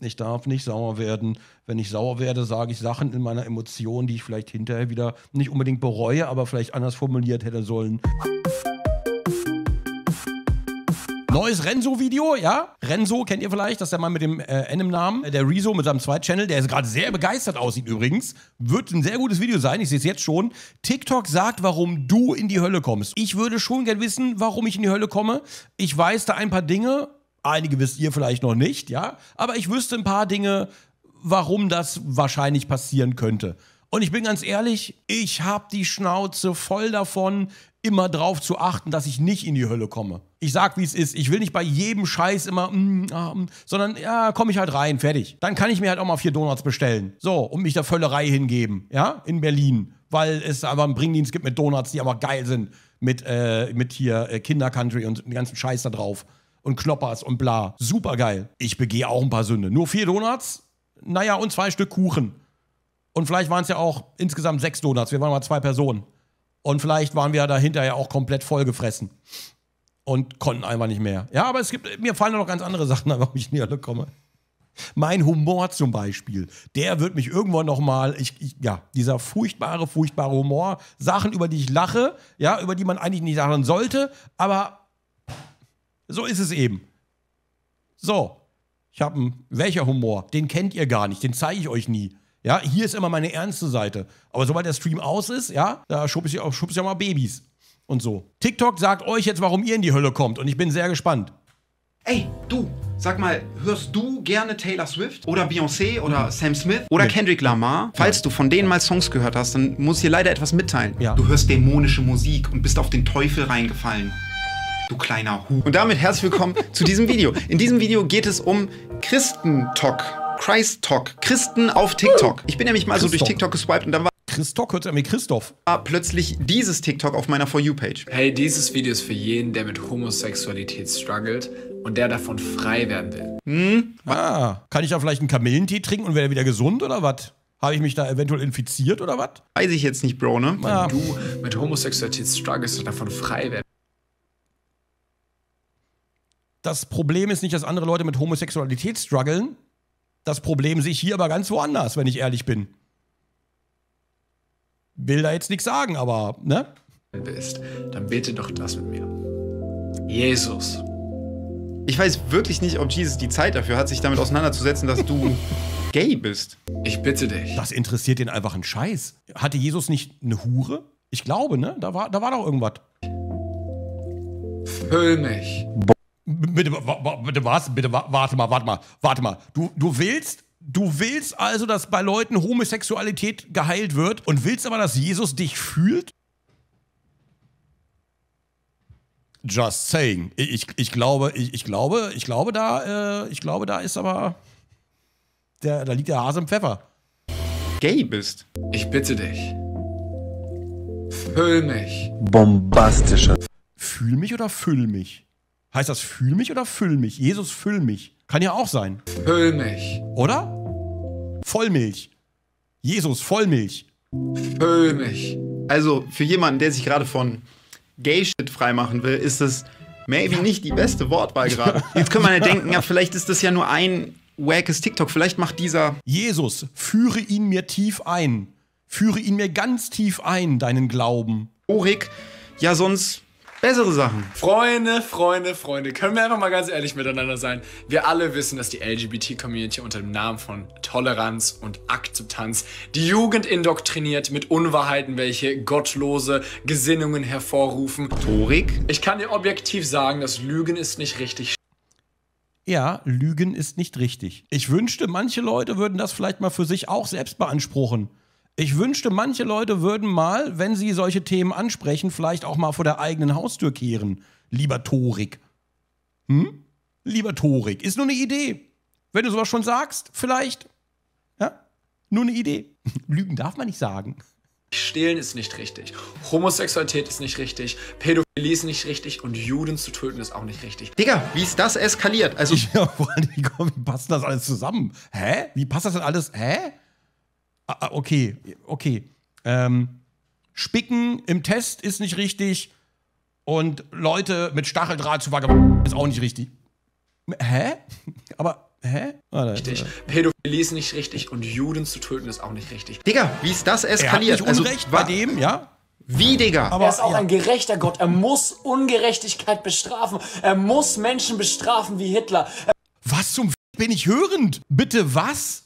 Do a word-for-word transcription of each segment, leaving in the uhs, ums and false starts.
Ich darf nicht sauer werden. Wenn ich sauer werde, sage ich Sachen in meiner Emotion, die ich vielleicht hinterher wieder nicht unbedingt bereue, aber vielleicht anders formuliert hätte sollen. Neues Renzo-Video, ja? Renzo kennt ihr vielleicht, das ist der Mann mit dem äh, N im Namen. Der Rezo mit seinem Zweit-Channel, der gerade sehr begeistert aussieht übrigens. Wird ein sehr gutes Video sein, ich sehe es jetzt schon. TikTok sagt, warum du in die Hölle kommst. Ich würde schon gern wissen, warum ich in die Hölle komme. Ich weiß da ein paar Dinge, einige wisst ihr vielleicht noch nicht, ja? Aber ich wüsste ein paar Dinge, warum das wahrscheinlich passieren könnte. Und ich bin ganz ehrlich, ich habe die Schnauze voll davon, immer drauf zu achten, dass ich nicht in die Hölle komme. Ich sag, wie es ist. Ich will nicht bei jedem Scheiß immer, mm, ah, mm, sondern ja, komme ich halt rein, fertig. Dann kann ich mir halt auch mal vier Donuts bestellen. So, und mich der Völlerei hingeben, ja, in Berlin. Weil es aber einen Bringdienst gibt mit Donuts, die aber geil sind. Mit, äh, mit hier äh, Kinder-Country und den ganzen Scheiß da drauf. Und Knoppers und bla. Super geil. Ich begehe auch ein paar Sünde. Nur vier Donuts, naja, und zwei Stück Kuchen. Und vielleicht waren es ja auch insgesamt sechs Donuts. Wir waren mal zwei Personen. Und vielleicht waren wir dahinter ja auch komplett vollgefressen. Und konnten einfach nicht mehr. Ja, aber es gibt, mir fallen noch ganz andere Sachen, warum ich in die Hölle komme. Mein Humor zum Beispiel, der wird mich irgendwann noch mal, ich, ich, ja, dieser furchtbare, furchtbare Humor, Sachen, über die ich lache, ja, über die man eigentlich nicht lachen sollte, aber so ist es eben. So, ich habe einen, welcher Humor? Den kennt ihr gar nicht, den zeige ich euch nie. Ja, hier ist immer meine ernste Seite. Aber sobald der Stream aus ist, ja, da schub ich, schub ich ja mal Babys und so. TikTok sagt euch jetzt, warum ihr in die Hölle kommt und ich bin sehr gespannt. Ey, du, sag mal, hörst du gerne Taylor Swift oder Beyoncé oder Sam Smith oder Nee. Kendrick Lamar? Falls Ja. du von denen mal Songs gehört hast, dann muss ich dir leider etwas mitteilen. Ja. Du hörst dämonische Musik und bist auf den Teufel reingefallen. Du kleiner Hu. Und damit herzlich willkommen zu diesem Video. In diesem Video geht es um Christentalk. Christ-Talk. Christen auf TikTok. Ich bin nämlich mal so durch Christtalk. TikTok geswiped und dann war Christoph hört sich an wie Christoph. plötzlich dieses TikTok auf meiner For You-Page. Hey, dieses Video ist für jeden, der mit Homosexualität struggelt und der davon frei werden will. Hm? Ah, kann ich da vielleicht einen Kamillentee trinken und werde wieder gesund oder was? Habe ich mich da eventuell infiziert oder was? Weiß ich jetzt nicht, Bro, ne? Ah, Du mit Homosexualität struggles und davon frei werden. das Problem ist nicht, dass andere Leute mit Homosexualität strugglen. Das Problem sehe ich hier aber ganz woanders, wenn ich ehrlich bin. Will da jetzt nichts sagen, aber, ne? Bist, dann bete doch das mit mir. Jesus. Ich weiß wirklich nicht, ob Jesus die Zeit dafür hat, sich damit auseinanderzusetzen, dass du gay bist. Ich bitte dich. Das interessiert den einfach einen Scheiß. Hatte Jesus nicht eine Hure? Ich glaube, ne? Da war, da war doch irgendwas. Füll mich. Bitte, wa- wa- bitte was? Bitte, wa- warte mal, warte mal, warte mal. Du, du willst, du willst also, dass bei Leuten Homosexualität geheilt wird und willst aber, dass Jesus dich fühlt? Just saying. Ich, ich, ich glaube, ich, ich glaube, ich glaube, da, äh, ich glaube, da ist aber, der, da liegt der Hase im Pfeffer. Gay bist. Ich bitte dich. Füll mich. Bombastischer. Fühl mich oder füll mich? Heißt das fühl mich oder füll mich? Jesus, füll mich. Kann ja auch sein. Füll mich. Oder? Vollmilch. Jesus, Vollmilch. Füll mich. Also für jemanden, der sich gerade von Gay-Shit freimachen will, ist es maybe nicht die beste Wortwahl gerade. Jetzt kann man ja denken, ja, vielleicht ist das ja nur ein wackes TikTok. Vielleicht macht dieser Jesus, führe ihn mir tief ein. Führe ihn mir ganz tief ein, deinen Glauben. Orik ja sonst bessere Sachen. Freunde, Freunde, Freunde, können wir einfach mal ganz ehrlich miteinander sein? Wir alle wissen, dass die L G B T-Community unter dem Namen von Toleranz und Akzeptanz die Jugend indoktriniert mit Unwahrheiten, welche gottlose Gesinnungen hervorrufen. Orik? Ich kann dir objektiv sagen, dass Lügen ist nicht richtig. Ja, Lügen ist nicht richtig. Ich wünschte, manche Leute würden das vielleicht mal für sich auch selbst beanspruchen. Ich wünschte, manche Leute würden mal, wenn sie solche Themen ansprechen, vielleicht auch mal vor der eigenen Haustür kehren. Lieber Torik. Hm? Lieber Torik. Ist nur eine Idee. Wenn du sowas schon sagst, vielleicht. Ja? Nur eine Idee. Lügen darf man nicht sagen. Stehlen ist nicht richtig. Homosexualität ist nicht richtig. Pädophilie ist nicht richtig. Und Juden zu töten ist auch nicht richtig. Digga, wie ist das eskaliert? Also Ja, vor allem, wie, wie passt das alles zusammen? Hä? Wie passt das denn alles? Hä? Ah, ah, okay, okay. Ähm, Spicken im Test ist nicht richtig und Leute mit Stacheldraht zu vergewaltigen ist auch nicht richtig. Hä? Aber Hä? Warte, richtig. Pädophilie ist nicht richtig und Juden zu töten ist auch nicht richtig. Digga, wie ist das eskaliert? Er hat nicht Unrecht also, bei dem, ja? Wie, Digga? Aber er ist auch ja. ein gerechter Gott. Er muss Ungerechtigkeit bestrafen. Er muss Menschen bestrafen wie Hitler. Er Was zum F bin ich hörend? Bitte was?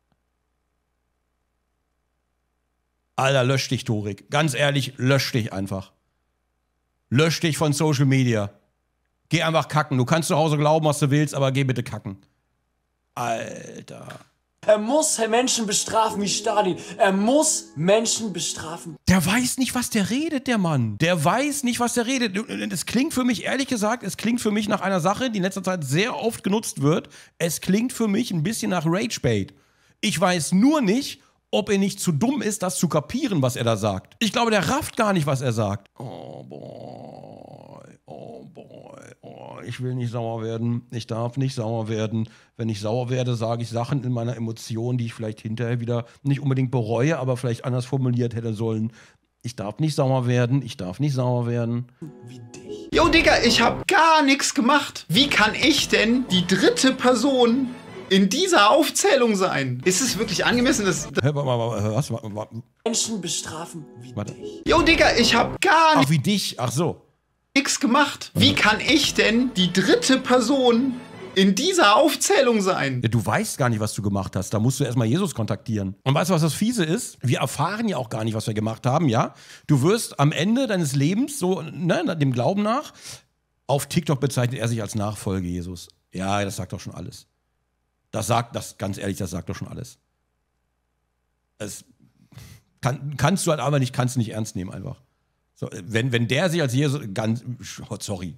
Alter, lösch dich, Torik. Ganz ehrlich, lösch dich einfach. Lösch dich von Social Media. Geh einfach kacken. Du kannst zu Hause glauben, was du willst, aber geh bitte kacken. Alter. Er muss Menschen bestrafen wie Stalin. Er muss Menschen bestrafen. Der weiß nicht, was der redet, der Mann. Der weiß nicht, was der redet. Es klingt für mich, ehrlich gesagt, es klingt für mich nach einer Sache, die in letzter Zeit sehr oft genutzt wird. Es klingt für mich ein bisschen nach Ragebait. Ich weiß nur nicht, ob er nicht zu dumm ist, das zu kapieren, was er da sagt. Ich glaube, der rafft gar nicht, was er sagt. Oh boy, oh boy, oh, ich will nicht sauer werden. Ich darf nicht sauer werden. Wenn ich sauer werde, sage ich Sachen in meiner Emotion, die ich vielleicht hinterher wieder nicht unbedingt bereue, aber vielleicht anders formuliert hätte sollen. Ich darf nicht sauer werden, ich darf nicht sauer werden. Wie dich. Yo, Digga, ich hab gar nichts gemacht. Wie kann ich denn die dritte Person in dieser Aufzählung sein? Ist es wirklich angemessen, dass... Hä, warte mal, was? Warte, warte. Menschen bestrafen wie Warte. dich. Yo, Digga, ich hab gar Ach, wie dich? Ach so. nichts gemacht. Wie kann ich denn die dritte Person in dieser Aufzählung sein? Ja, du weißt gar nicht, was du gemacht hast. Da musst du erstmal Jesus kontaktieren. Und weißt du, was das Fiese ist? Wir erfahren ja auch gar nicht, was wir gemacht haben, ja? Du wirst am Ende deines Lebens, so, ne, dem Glauben nach, auf TikTok bezeichnet er sich als Nachfolger Jesus. Ja, das sagt doch schon alles. Das sagt, das, ganz ehrlich, das sagt doch schon alles. Es kann, kannst du halt aber nicht, kannst du nicht ernst nehmen einfach. So, wenn, wenn der sich als Jesus, ganz, oh, sorry.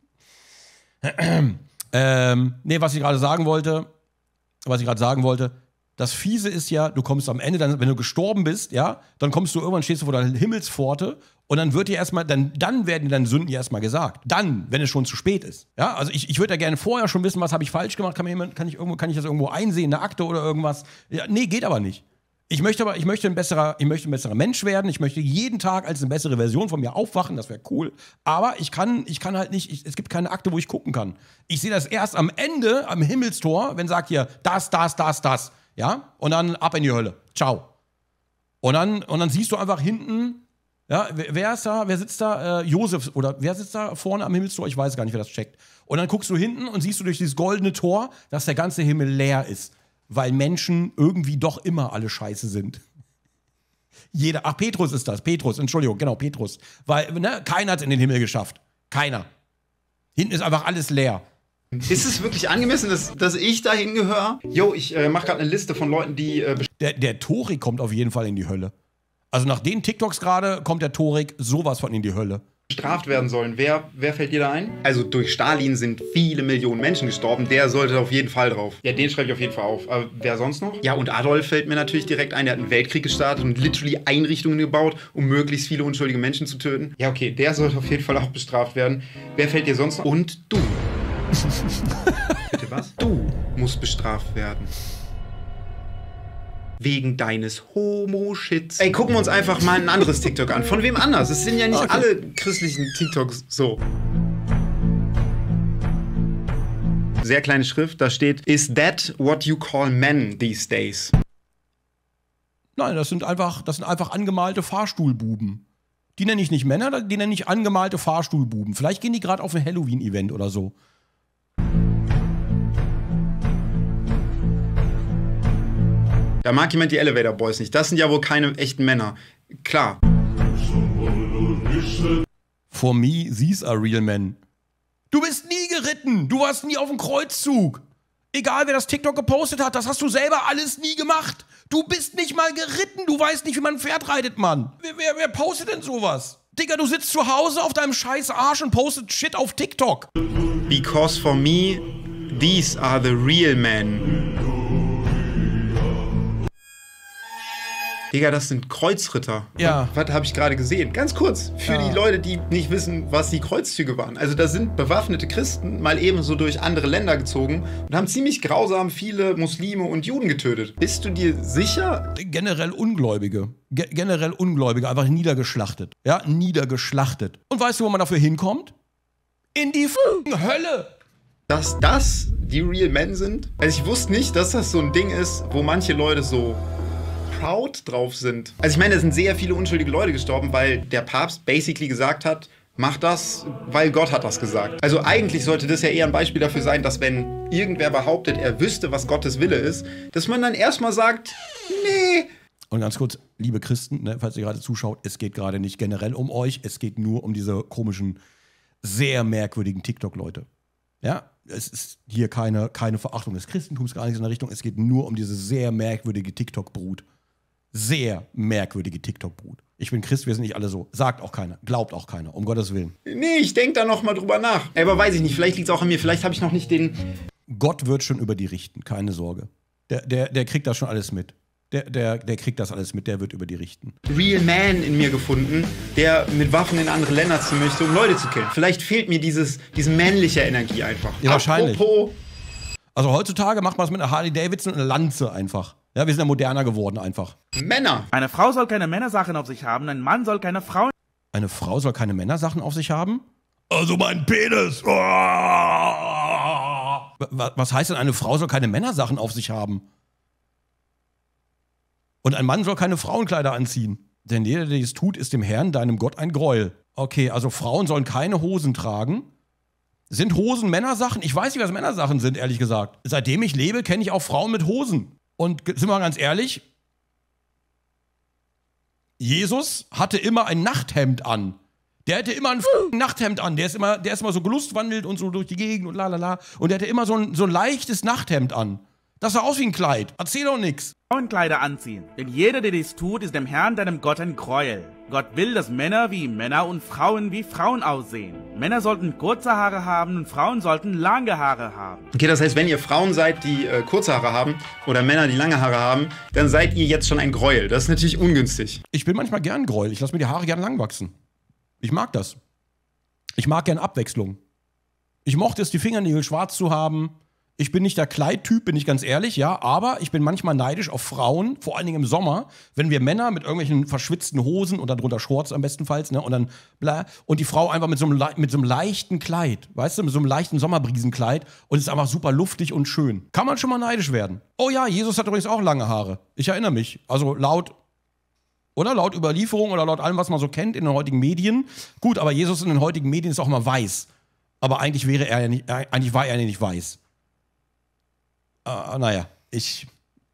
ähm, nee, was ich gerade sagen wollte, was ich gerade sagen wollte, das Fiese ist ja, du kommst am Ende, dann, wenn du gestorben bist, ja, dann kommst du irgendwann, stehst du vor der Himmelspforte und dann wird dir erstmal, dann, dann werden dir deine Sünden dir erstmal gesagt. Dann, wenn es schon zu spät ist. Ja, also ich, ich würde ja gerne vorher schon wissen, was habe ich falsch gemacht, kann, mir jemand, kann, ich irgendwo, kann ich das irgendwo einsehen, eine Akte oder irgendwas. Ja, nee, geht aber nicht. Ich möchte aber, ich möchte ein besserer, ich möchte ein besserer Mensch werden. Ich möchte jeden Tag als eine bessere Version von mir aufwachen. Das wäre cool. Aber ich kann, ich kann halt nicht, ich, es gibt keine Akte, wo ich gucken kann. Ich sehe das erst am Ende, am Himmelstor, wenn sagt hier, das, das, das, das. Ja? Und dann ab in die Hölle. Ciao. Und dann, und dann siehst du einfach hinten, ja, wer, wer ist da, wer sitzt da? Äh, Josef, oder wer sitzt da vorne am Himmelstor? Ich weiß gar nicht, wer das checkt. Und dann guckst du hinten und siehst du durch dieses goldene Tor, dass der ganze Himmel leer ist. Weil Menschen irgendwie doch immer alle scheiße sind. Jeder, ach, Petrus ist das, Petrus, Entschuldigung, genau, Petrus. Weil, ne, keiner hat es in den Himmel geschafft. Keiner. Hinten ist einfach alles leer. Ist es wirklich angemessen, dass, dass ich dahin gehöre? Yo, ich äh, mache gerade eine Liste von Leuten, die... Äh, der, der Torik kommt auf jeden Fall in die Hölle. Also nach den TikToks gerade kommt der Torik sowas von in die Hölle. bestraft werden sollen. Wer, wer fällt dir da ein? Also durch Stalin sind viele Millionen Menschen gestorben. Der sollte auf jeden Fall drauf. Ja, den schreibe ich auf jeden Fall auf. Aber wer sonst noch? Ja, und Adolf fällt mir natürlich direkt ein. Der hat einen Weltkrieg gestartet und literally Einrichtungen gebaut, um möglichst viele unschuldige Menschen zu töten. Ja, okay, der sollte auf jeden Fall auch bestraft werden. Wer fällt dir sonst noch? Und du. Bitte was? Du musst bestraft werden. Wegen deines Homo-Shits. Ey, gucken wir uns einfach mal ein anderes TikTok an. Von wem anders? Es sind ja nicht okay. alle christlichen TikToks so. Sehr kleine Schrift, da steht: Is that what you call men these days? Nein, das sind einfach, das sind einfach angemalte Fahrstuhlbuben. Die nenne ich nicht Männer, die nenne ich angemalte Fahrstuhlbuben. Vielleicht gehen die gerade auf ein Halloween-Event oder so. Da mag jemand die Elevator Boys nicht. Das sind ja wohl keine echten Männer. Klar. For me, these are real men. Du bist nie geritten. Du warst nie auf dem Kreuzzug. Egal, wer das TikTok gepostet hat, das hast du selber alles nie gemacht. Du bist nicht mal geritten. Du weißt nicht, wie man ein Pferd reitet, Mann. Wer, wer, wer postet denn sowas? Digga, du sitzt zu Hause auf deinem scheiß Arsch und postet Shit auf TikTok. Because for me, these are the real men. Digga, das sind Kreuzritter. Ja. Was habe ich gerade gesehen? Ganz kurz, für ja. die Leute, die nicht wissen, was die Kreuzzüge waren. Also da sind bewaffnete Christen mal eben so durch andere Länder gezogen und haben ziemlich grausam viele Muslime und Juden getötet. Bist du dir sicher? Generell Ungläubige. Ge generell Ungläubige, einfach niedergeschlachtet. Ja, niedergeschlachtet. Und weißt du, wo man dafür hinkommt? In die f***ing Hölle. Dass das die Real Men sind? Also ich wusste nicht, dass das so ein Ding ist, wo manche Leute so proud drauf sind. Also ich meine, da sind sehr viele unschuldige Leute gestorben, weil der Papst basically gesagt hat, mach das, weil Gott hat das gesagt. Also eigentlich sollte das ja eher ein Beispiel dafür sein, dass wenn irgendwer behauptet, er wüsste, was Gottes Wille ist, dass man dann erstmal sagt, nee. Und ganz kurz, liebe Christen, ne, falls ihr gerade zuschaut, es geht gerade nicht generell um euch, es geht nur um diese komischen, sehr merkwürdigen TikTok-Leute. Ja, es ist hier keine, keine Verachtung des Christentums, gar nichts in der Richtung, es geht nur um diese sehr merkwürdige TikTok-Brut. Sehr merkwürdige TikTok-Brut. Ich bin Christ, wir sind nicht alle so. Sagt auch keiner, glaubt auch keiner, um Gottes Willen. Nee, ich denke da noch mal drüber nach. Aber weiß ich nicht, vielleicht liegt es auch an mir, vielleicht habe ich noch nicht den... Gott wird schon über die richten, keine Sorge. Der, der, der kriegt das schon alles mit. Der, der, der kriegt das alles mit, der wird über die richten. Real Man in mir gefunden, der mit Waffen in andere Länder ziehen möchte, um Leute zu killen. Vielleicht fehlt mir dieses, diese männliche Energie einfach. Ja, wahrscheinlich. Apropos, also heutzutage macht man es mit einer Harley Davidson und einer Lanze einfach. Ja, wir sind ja moderner geworden einfach. Männer. Eine Frau soll keine Männersachen auf sich haben, ein Mann soll keine Frauen... Eine Frau soll keine Männersachen auf sich haben? Also mein Penis. Oh! Was heißt denn, eine Frau soll keine Männersachen auf sich haben? Und ein Mann soll keine Frauenkleider anziehen. Denn jeder, der dies tut, ist dem Herrn, deinem Gott, ein Gräuel. Okay, also Frauen sollen keine Hosen tragen. Sind Hosen Männersachen? Ich weiß nicht, was Männersachen sind, ehrlich gesagt. Seitdem ich lebe, kenne ich auch Frauen mit Hosen. Und sind wir mal ganz ehrlich, Jesus hatte immer ein Nachthemd an. Der hatte immer ein Nachthemd an. Der ist immer, der ist immer so gelustwandelt und so durch die Gegend und lalala. Und der hatte immer so ein, so ein leichtes Nachthemd an. Das sah aus wie ein Kleid. Erzähl doch nix. Frauenkleider anziehen. Denn jeder, der dies tut, ist dem Herrn, deinem Gott, ein Gräuel. Gott will, dass Männer wie Männer und Frauen wie Frauen aussehen. Männer sollten kurze Haare haben und Frauen sollten lange Haare haben. Okay, das heißt, wenn ihr Frauen seid, die äh, kurze Haare haben oder Männer, die lange Haare haben, dann seid ihr jetzt schon ein Gräuel. Das ist natürlich ungünstig. Ich bin manchmal gern Gräuel. Ich lasse mir die Haare gern lang wachsen. Ich mag das. Ich mag gern Abwechslung. Ich mochte es, die Fingernägel schwarz zu haben. Ich bin nicht der Kleidtyp, bin ich ganz ehrlich, ja, aber ich bin manchmal neidisch auf Frauen, vor allen Dingen im Sommer, wenn wir Männer mit irgendwelchen verschwitzten Hosen und darunter Shorts am bestenfalls, ne, und dann bla, und die Frau einfach mit so einem, mit so einem leichten Kleid, weißt du, mit so einem leichten Sommerbriesenkleid und ist einfach super luftig und schön. Kann man schon mal neidisch werden. Oh ja, Jesus hat übrigens auch lange Haare. Ich erinnere mich. Also laut, oder laut Überlieferung oder laut allem, was man so kennt in den heutigen Medien. Gut, aber Jesus in den heutigen Medien ist auch mal weiß. Aber eigentlich wäre er ja nicht, eigentlich war er ja nicht weiß. Uh, naja, ich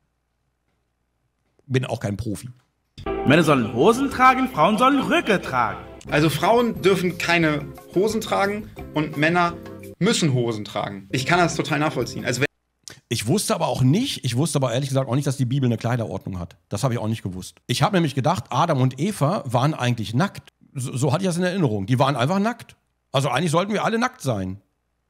bin auch kein Profi. Männer sollen Hosen tragen, Frauen sollen Röcke tragen. Also Frauen dürfen keine Hosen tragen und Männer müssen Hosen tragen. Ich kann das total nachvollziehen. Also wenn ich wusste aber auch nicht, ich wusste aber ehrlich gesagt auch nicht, dass die Bibel eine Kleiderordnung hat. Das habe ich auch nicht gewusst. Ich habe nämlich gedacht, Adam und Eva waren eigentlich nackt. So, so hatte ich das in Erinnerung. Die waren einfach nackt. Also eigentlich sollten wir alle nackt sein.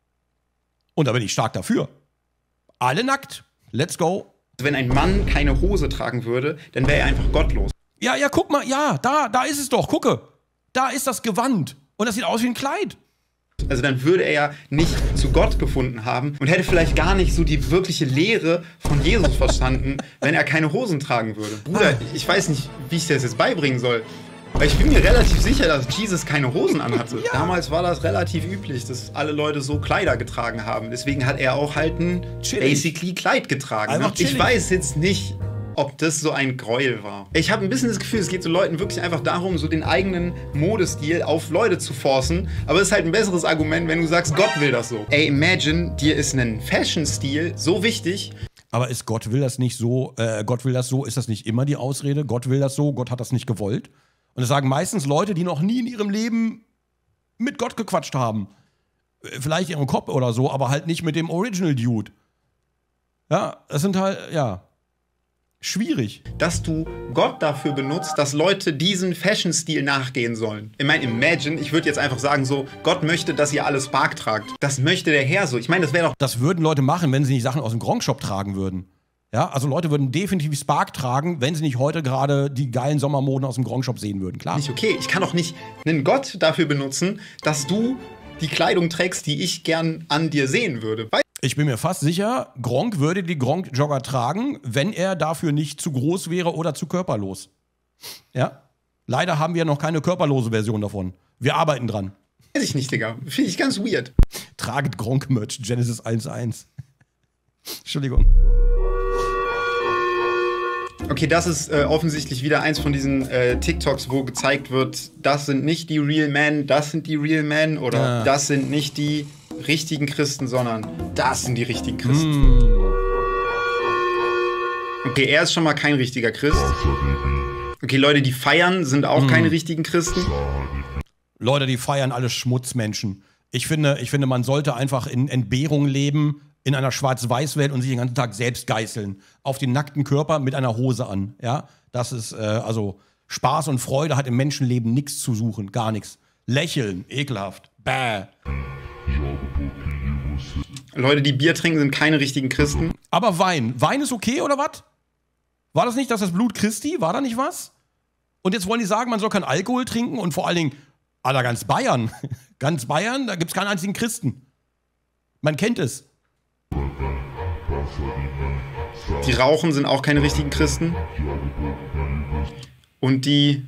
Und da bin ich stark dafür. Alle nackt. Let's go. Wenn ein Mann keine Hose tragen würde, dann wäre er einfach gottlos. Ja, ja, guck mal. Ja, da, da ist es doch. Gucke. Da ist das Gewand. Und das sieht aus wie ein Kleid. Also dann würde er ja nicht zu Gott gefunden haben und hätte vielleicht gar nicht so die wirkliche Lehre von Jesus verstanden, wenn er keine Hosen tragen würde. Bruder, ich weiß nicht, wie ich das jetzt beibringen soll. Weil ich bin mir relativ sicher, dass Jesus keine Hosen anhatte. Ja. Damals war das relativ üblich, dass alle Leute so Kleider getragen haben. Deswegen hat er auch halt ein chillig. basically Kleid getragen. Ne? Ich weiß jetzt nicht, ob das so ein Gräuel war. Ich habe ein bisschen das Gefühl, es geht so Leuten wirklich einfach darum, so den eigenen Modestil auf Leute zu forcen. Aber es ist halt ein besseres Argument, wenn du sagst, Gott will das so. Ey, imagine, dir ist ein Fashion-Stil so wichtig. Aber ist Gott will das nicht so, äh, Gott will das so, ist das nicht immer die Ausrede? Gott will das so, Gott hat das nicht gewollt? Und das sagen meistens Leute, die noch nie in ihrem Leben mit Gott gequatscht haben. Vielleicht in ihrem Kopf oder so, aber halt nicht mit dem Original Dude. Ja, das sind halt, ja, schwierig. Dass du Gott dafür benutzt, dass Leute diesen Fashion-Stil nachgehen sollen. Ich meine, imagine, ich würde jetzt einfach sagen so, Gott möchte, dass ihr alle Spark tragt. Das möchte der Herr so. Ich meine, das wäre doch... Das würden Leute machen, wenn sie nicht Sachen aus dem Gronk-Shop tragen würden. Ja, also Leute würden definitiv Spark tragen, wenn sie nicht heute gerade die geilen Sommermoden aus dem Gronk-Shop sehen würden, klar. Nicht okay, ich kann doch nicht einen Gott dafür benutzen, dass du die Kleidung trägst, die ich gern an dir sehen würde. Ich bin mir fast sicher, Gronk würde die Gronk-Jogger tragen, wenn er dafür nicht zu groß wäre oder zu körperlos. Ja? Leider haben wir noch keine körperlose Version davon. Wir arbeiten dran. Weiß ich nicht, Digga. Finde ich ganz weird. Traget Gronk-Merch, Genesis eins eins. Entschuldigung. Okay, das ist äh, offensichtlich wieder eins von diesen äh, TikToks, wo gezeigt wird, das sind nicht die Real Men, das sind die Real Men oder ja. das sind nicht die richtigen Christen, sondern das sind die richtigen Christen. Mm. Okay, er ist schon mal kein richtiger Christ. Okay, Leute, die feiern, sind auch mm. keine richtigen Christen. Leute, die feiern alle Schmutzmenschen. Ich finde, ich finde, man sollte einfach in Entbehrung leben, in einer Schwarz-Weiß-Welt und sich den ganzen Tag selbst geißeln. Auf den nackten Körper mit einer Hose an. Ja, das ist, äh, also, Spaß und Freude hat im Menschenleben nichts zu suchen. Gar nichts. Lächeln, ekelhaft. Bäh. Leute, die Bier trinken, sind keine richtigen Christen. Aber Wein. Wein ist okay, oder was? War das nicht, dass das Blut Christi? War da nicht was? Und jetzt wollen die sagen, man soll keinen Alkohol trinken und vor allen Dingen, Alter, ganz Bayern. Ganz Bayern, da gibt's keinen einzigen Christen. Man kennt es. Die rauchen, sind auch keine richtigen Christen. Und die...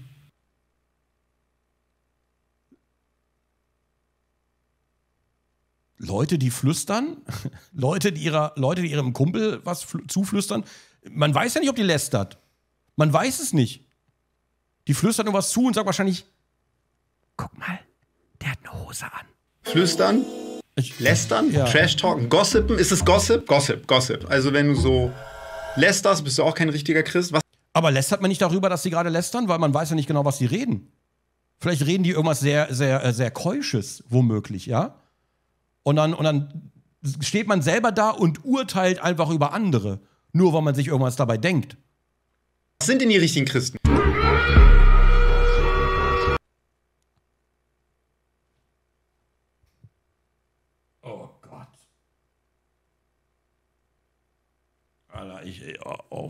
Leute, die flüstern, Leute, die ihrer, Leute, die ihrem Kumpel was zuflüstern. Man weiß ja nicht, ob die lästert. Man weiß es nicht. Die flüstert nur was zu und sagt wahrscheinlich, guck mal, der hat eine Hose an. Flüstern? Ich, Lästern? ja. Trash-Talken? Gossipen? Ist es Gossip? Gossip, Gossip. Also wenn du so lästerst, bist du auch kein richtiger Christ. Was? Aber lästert man nicht darüber, dass sie gerade lästern? Weil man weiß ja nicht genau, was sie reden. Vielleicht reden die irgendwas sehr, sehr, sehr Keusches, womöglich, ja? Und dann, und dann steht man selber da und urteilt einfach über andere. Nur weil man sich irgendwas dabei denkt. Was sind denn die richtigen Christen? Oh Gott. Alter, ich... Oh, oh.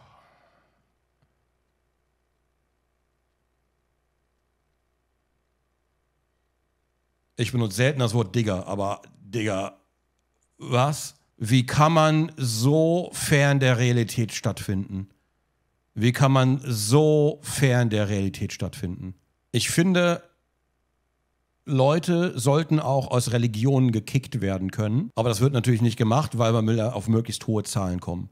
Ich benutze selten das Wort Digger, aber Digger, was? Wie kann man so fern der Realität stattfinden? Wie kann man so fern der Realität stattfinden? Ich finde, Leute sollten auch aus Religionen gekickt werden können. Aber das wird natürlich nicht gemacht, weil man will auf möglichst hohe Zahlen kommen.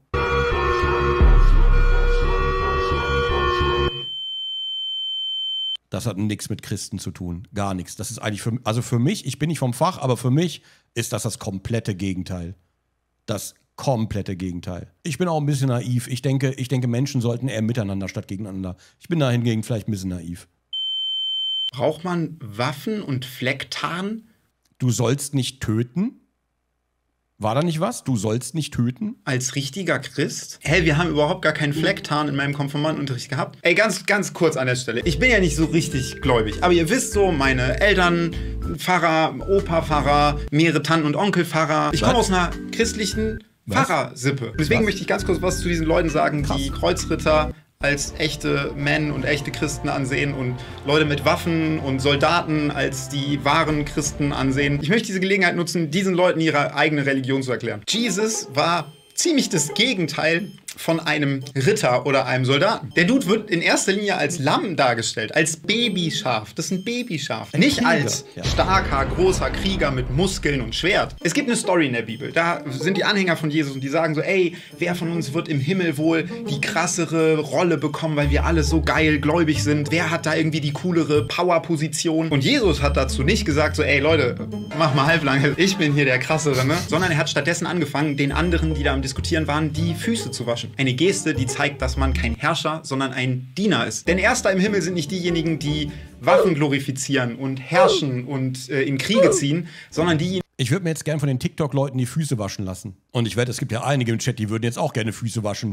Das hat nichts mit Christen zu tun. Gar nichts. Das ist eigentlich für, also für mich, ich bin nicht vom Fach, aber für mich ist das das komplette Gegenteil. Das komplette Gegenteil. Ich bin auch ein bisschen naiv. Ich denke, ich denke, Menschen sollten eher miteinander statt gegeneinander. Ich bin da hingegen vielleicht ein bisschen naiv. Braucht man Waffen und Flecktarn? Du sollst nicht töten? War da nicht was? Du sollst nicht töten? Als richtiger Christ? Hey, wir haben überhaupt gar keinen Flecktarn in meinem Konfirmandenunterricht gehabt. Ey, ganz, ganz kurz an der Stelle. Ich bin ja nicht so richtig gläubig, aber ihr wisst so, meine Eltern, Pfarrer, Opa Pfarrer, mehrere Tanten und Onkel Pfarrer. Ich komme aus einer christlichen Pfarrersippe. Deswegen was? möchte ich ganz kurz was zu diesen Leuten sagen, Krass. die Kreuzritter als echte Men und echte Christen ansehen und Leute mit Waffen und Soldaten als die wahren Christen ansehen. Ich möchte diese Gelegenheit nutzen, diesen Leuten ihre eigene Religion zu erklären. Jesus war ziemlich das Gegenteil von einem Ritter oder einem Soldaten. Der Dude wird in erster Linie als Lamm dargestellt, als Babyschaf. Das ist ein Babyschaf. Ein Nicht Krieger. als ja. starker, großer Krieger mit Muskeln und Schwert. Es gibt eine Story in der Bibel. Da sind die Anhänger von Jesus und die sagen so, ey, wer von uns wird im Himmel wohl die krassere Rolle bekommen, weil wir alle so geil gläubig sind? Wer hat da irgendwie die coolere Power-Position? Und Jesus hat dazu nicht gesagt so, ey Leute, mach mal halblang, ich bin hier der krassere, ne? Sondern er hat stattdessen angefangen, den anderen, die da am Diskutieren waren, die Füße zu waschen. Eine Geste, die zeigt, dass man kein Herrscher, sondern ein Diener ist. Denn Erster im Himmel sind nicht diejenigen, die Waffen glorifizieren und herrschen und äh, in Kriege ziehen, sondern diejenigen... Ich würde mir jetzt gerne von den TikTok-Leuten die Füße waschen lassen. Und ich wette, es gibt ja einige im Chat, die würden jetzt auch gerne Füße waschen.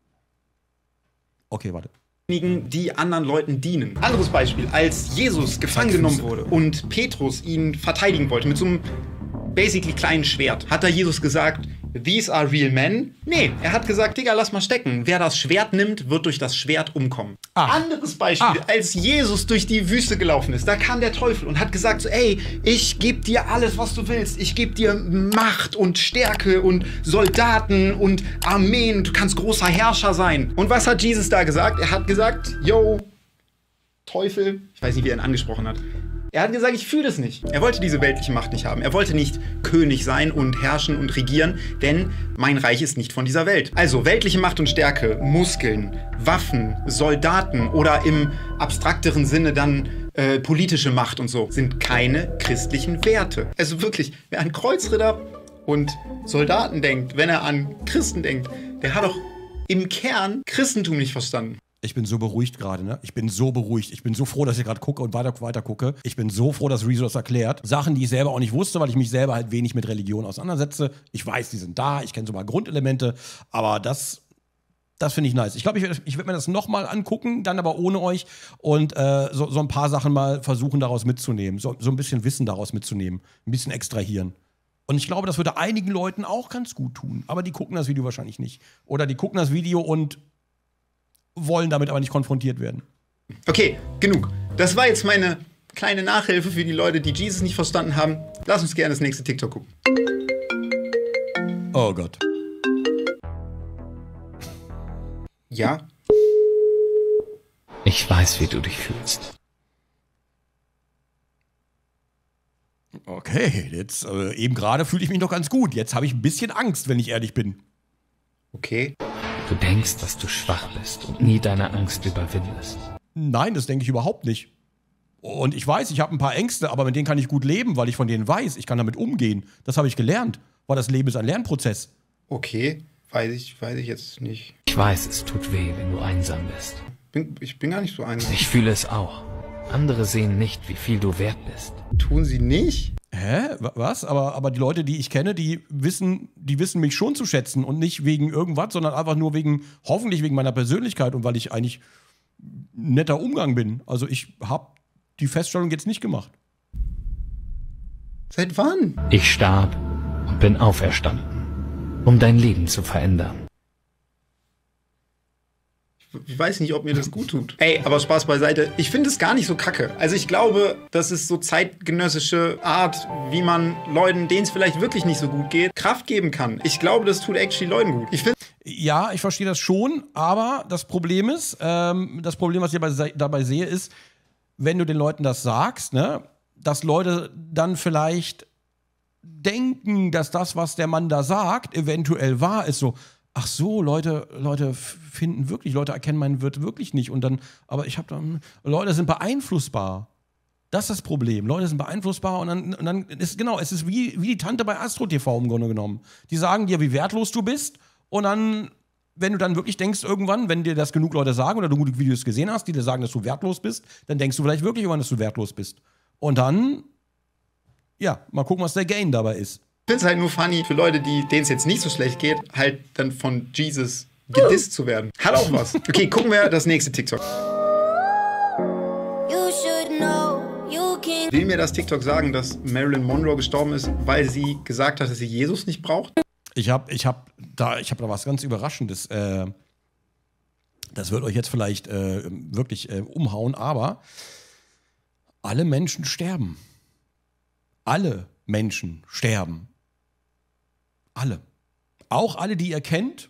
Okay, warte. die anderen Leuten dienen. Anderes Beispiel, als Jesus gefangen genommen wurde und Petrus ihn verteidigen wollte mit so einem basically kleinen Schwert, hat da Jesus gesagt, these are real men? Nee, er hat gesagt, Digga, lass mal stecken. Wer das Schwert nimmt, wird durch das Schwert umkommen. Ah. Anderes Beispiel, ah. als Jesus durch die Wüste gelaufen ist, da kam der Teufel und hat gesagt so, ey, ich gebe dir alles, was du willst. Ich gebe dir Macht und Stärke und Soldaten und Armeen. Du kannst großer Herrscher sein. Und was hat Jesus da gesagt? Er hat gesagt, yo, Teufel, ich weiß nicht, wie er ihn angesprochen hat, Er hat gesagt, ich fühle das nicht. Er wollte diese weltliche Macht nicht haben. Er wollte nicht König sein und herrschen und regieren, denn mein Reich ist nicht von dieser Welt. Also weltliche Macht und Stärke, Muskeln, Waffen, Soldaten oder im abstrakteren Sinne dann äh, politische Macht und so, sind keine christlichen Werte. Also wirklich, wer an Kreuzritter und Soldaten denkt, wenn er an Christen denkt, der hat doch im Kern Christentum nicht verstanden. Ich bin so beruhigt gerade, ne? Ich bin so beruhigt. Ich bin so froh, dass ich gerade gucke und weiter, weiter gucke. Ich bin so froh, dass Rezo das erklärt. Sachen, die ich selber auch nicht wusste, weil ich mich selber halt wenig mit Religion auseinandersetze. Ich weiß, die sind da. Ich kenne so mal Grundelemente. Aber das, das finde ich nice. Ich glaube, ich, ich werde mir das nochmal angucken, dann aber ohne euch. Und äh, so, so ein paar Sachen mal versuchen, daraus mitzunehmen. So, so ein bisschen Wissen daraus mitzunehmen. Ein bisschen extrahieren. Und ich glaube, das würde einigen Leuten auch ganz gut tun. Aber die gucken das Video wahrscheinlich nicht. Oder die gucken das Video und wollen damit aber nicht konfrontiert werden. Okay, genug. Das war jetzt meine kleine Nachhilfe für die Leute, die Jesus nicht verstanden haben. Lass uns gerne das nächste TikTok gucken. Oh Gott. Ja? Ich weiß, wie du dich fühlst. Okay, jetzt äh, eben gerade fühle ich mich noch ganz gut. Jetzt habe ich ein bisschen Angst, wenn ich ehrlich bin. Okay. Du denkst, dass du schwach bist und nie deine Angst überwindest. Nein, das denke ich überhaupt nicht. Und ich weiß, ich habe ein paar Ängste, aber mit denen kann ich gut leben, weil ich von denen weiß, ich kann damit umgehen. Das habe ich gelernt, weil das Leben ist ein Lernprozess. Okay, weiß ich, weiß ich jetzt nicht. Ich weiß, es tut weh, wenn du einsam bist. Bin, ich bin gar nicht so einsam. Ich fühle es auch. Andere sehen nicht, wie viel du wert bist. Tun sie nicht? Hä? Was? Aber, aber die Leute, die ich kenne, die wissen, die wissen mich schon zu schätzen und nicht wegen irgendwas, sondern einfach nur wegen, hoffentlich wegen meiner Persönlichkeit und weil ich eigentlich ein netter Umgang bin. Also ich habe die Feststellung jetzt nicht gemacht. Seit wann? Ich starb und bin auferstanden, um dein Leben zu verändern. Ich weiß nicht, ob mir das gut tut. Ey, aber Spaß beiseite. Ich finde es gar nicht so kacke. Also ich glaube, das ist so zeitgenössische Art, wie man Leuten, denen es vielleicht wirklich nicht so gut geht, Kraft geben kann. Ich glaube, das tut actually Leuten gut. Ich finde Ja, ich verstehe das schon, aber das Problem ist, ähm, das Problem, was ich dabei, dabei sehe, ist, wenn du den Leuten das sagst, ne, dass Leute dann vielleicht denken, dass das, was der Mann da sagt, eventuell wahr ist, so, ach so, Leute, Leute finden wirklich, Leute erkennen meinen Wirt wirklich nicht und dann, aber ich habe dann, Leute sind beeinflussbar. Das ist das Problem. Leute sind beeinflussbar und dann, und dann ist, genau, es ist wie, wie die Tante bei Astro T V im Grunde genommen. Die sagen dir, wie wertlos du bist und dann, wenn du dann wirklich denkst irgendwann, wenn dir das genug Leute sagen oder du gute Videos gesehen hast, die dir sagen, dass du wertlos bist, dann denkst du vielleicht wirklich irgendwann, dass du wertlos bist. Und dann, ja, mal gucken, was der Gain dabei ist. Ich finde es halt nur funny für Leute, die denen es jetzt nicht so schlecht geht, halt dann von Jesus gedisst zu werden. Hat auch was. Okay, gucken wir das nächste TikTok. Will mir das TikTok sagen, dass Marilyn Monroe gestorben ist, weil sie gesagt hat, dass sie Jesus nicht braucht? Ich habe ich hab da, ich hab da was ganz Überraschendes. Äh, das wird euch jetzt vielleicht äh, wirklich äh, umhauen, aber alle Menschen sterben. Alle Menschen sterben. Alle. Auch alle, die ihr kennt.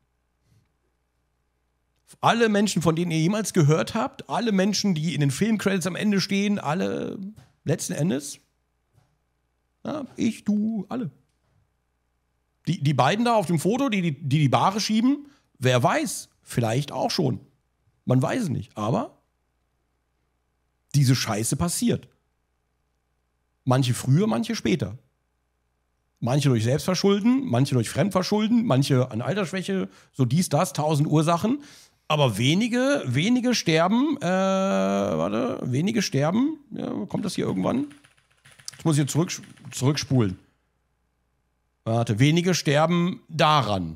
Alle Menschen, von denen ihr jemals gehört habt. Alle Menschen, die in den Filmcredits am Ende stehen. Alle, letzten Endes. Ja, ich, du, alle. Die, die beiden da auf dem Foto, die die, die die Bahre schieben, wer weiß, vielleicht auch schon. Man weiß es nicht. Aber diese Scheiße passiert. Manche früher, manche später. Manche durch Selbstverschulden, manche durch Fremdverschulden, manche an Altersschwäche, so dies, das, tausend Ursachen. Aber wenige, wenige sterben, äh, warte, wenige sterben, ja, kommt das hier irgendwann? Jetzt muss ich hier zurück, zurückspulen. Warte, wenige sterben daran.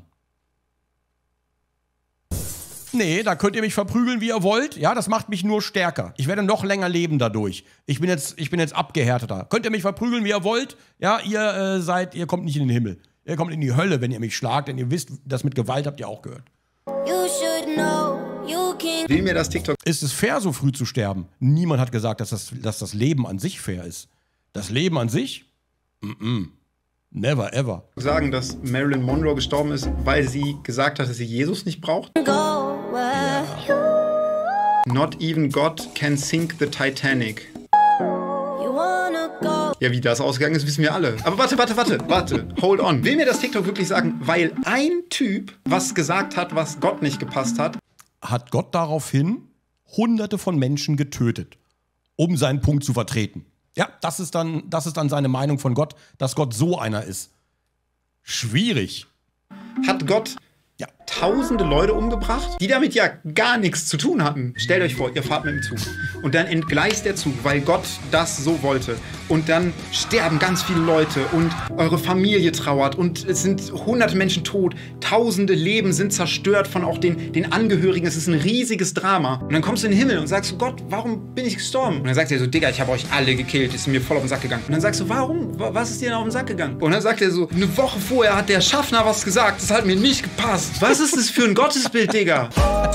Nee, da könnt ihr mich verprügeln, wie ihr wollt. Ja, das macht mich nur stärker. Ich werde noch länger leben dadurch. Ich bin jetzt, ich bin jetzt abgehärteter. Könnt ihr mich verprügeln, wie ihr wollt? Ja, ihr äh, seid, ihr kommt nicht in den Himmel. Ihr kommt in die Hölle, wenn ihr mich schlagt, denn ihr wisst, das mit Gewalt habt ihr auch gehört. You should know, you can Will mir das TikTok. Ist es fair, so früh zu sterben? Niemand hat gesagt, dass das, dass das Leben an sich fair ist. Das Leben an sich? Mm-mm. Never ever. Sagen, dass Marilyn Monroe gestorben ist, weil sie gesagt hat, dass sie Jesus nicht braucht? Ja. Not even God can sink the Titanic. Ja, wie das ausgegangen ist, wissen wir alle. Aber warte, warte, warte, warte. Hold on. Will mir das TikTok wirklich sagen, weil ein Typ was gesagt hat, was Gott nicht gepasst hat? Hat Gott daraufhin Hunderte von Menschen getötet, um seinen Punkt zu vertreten. Ja, das ist dann, das ist dann seine Meinung von Gott, dass Gott so einer ist. Schwierig. Hat Gott ja tausende Leute umgebracht, die damit ja gar nichts zu tun hatten. Stellt euch vor, ihr fahrt mit dem Zug und dann entgleist der Zug, weil Gott das so wollte. Und dann sterben ganz viele Leute und eure Familie trauert und es sind hunderte Menschen tot. Tausende Leben sind zerstört von auch den, den Angehörigen. Es ist ein riesiges Drama. Und dann kommst du in den Himmel und sagst, Gott, warum bin ich gestorben? Und dann sagt er so, Digga, ich habe euch alle gekillt, ist mir voll auf den Sack gegangen. Und dann sagst du, warum? Was ist dir denn auf den Sack gegangen? Und dann sagt er so, eine Woche vorher hat der Schaffner was gesagt, das hat mir nicht gepasst. Was ist das für ein Gottesbild, Digga?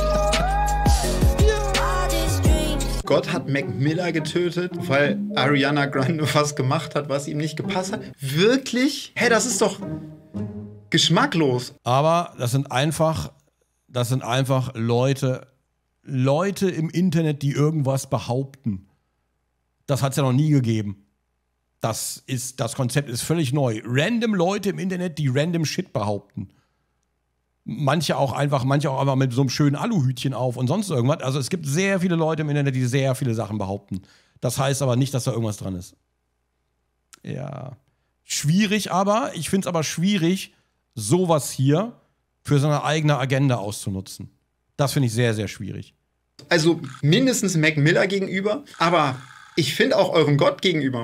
Gott hat Mac Miller getötet, weil Ariana Grande was gemacht hat, was ihm nicht gepasst hat. Wirklich? Hä, das ist doch geschmacklos. Aber das sind einfach, das sind einfach Leute, Leute im Internet, die irgendwas behaupten. Das hat es ja noch nie gegeben. Das ist, das Konzept ist völlig neu. Random Leute im Internet, die random Shit behaupten. Manche auch einfach, manche auch einfach mit so einem schönen Aluhütchen auf und sonst irgendwas. Also es gibt sehr viele Leute im Internet, die sehr viele Sachen behaupten. Das heißt aber nicht, dass da irgendwas dran ist. Ja. Schwierig aber, ich finde es aber schwierig, sowas hier für seine eigene Agenda auszunutzen. Das finde ich sehr, sehr schwierig. Also mindestens Mac Miller gegenüber, aber ich finde auch eurem Gott gegenüber.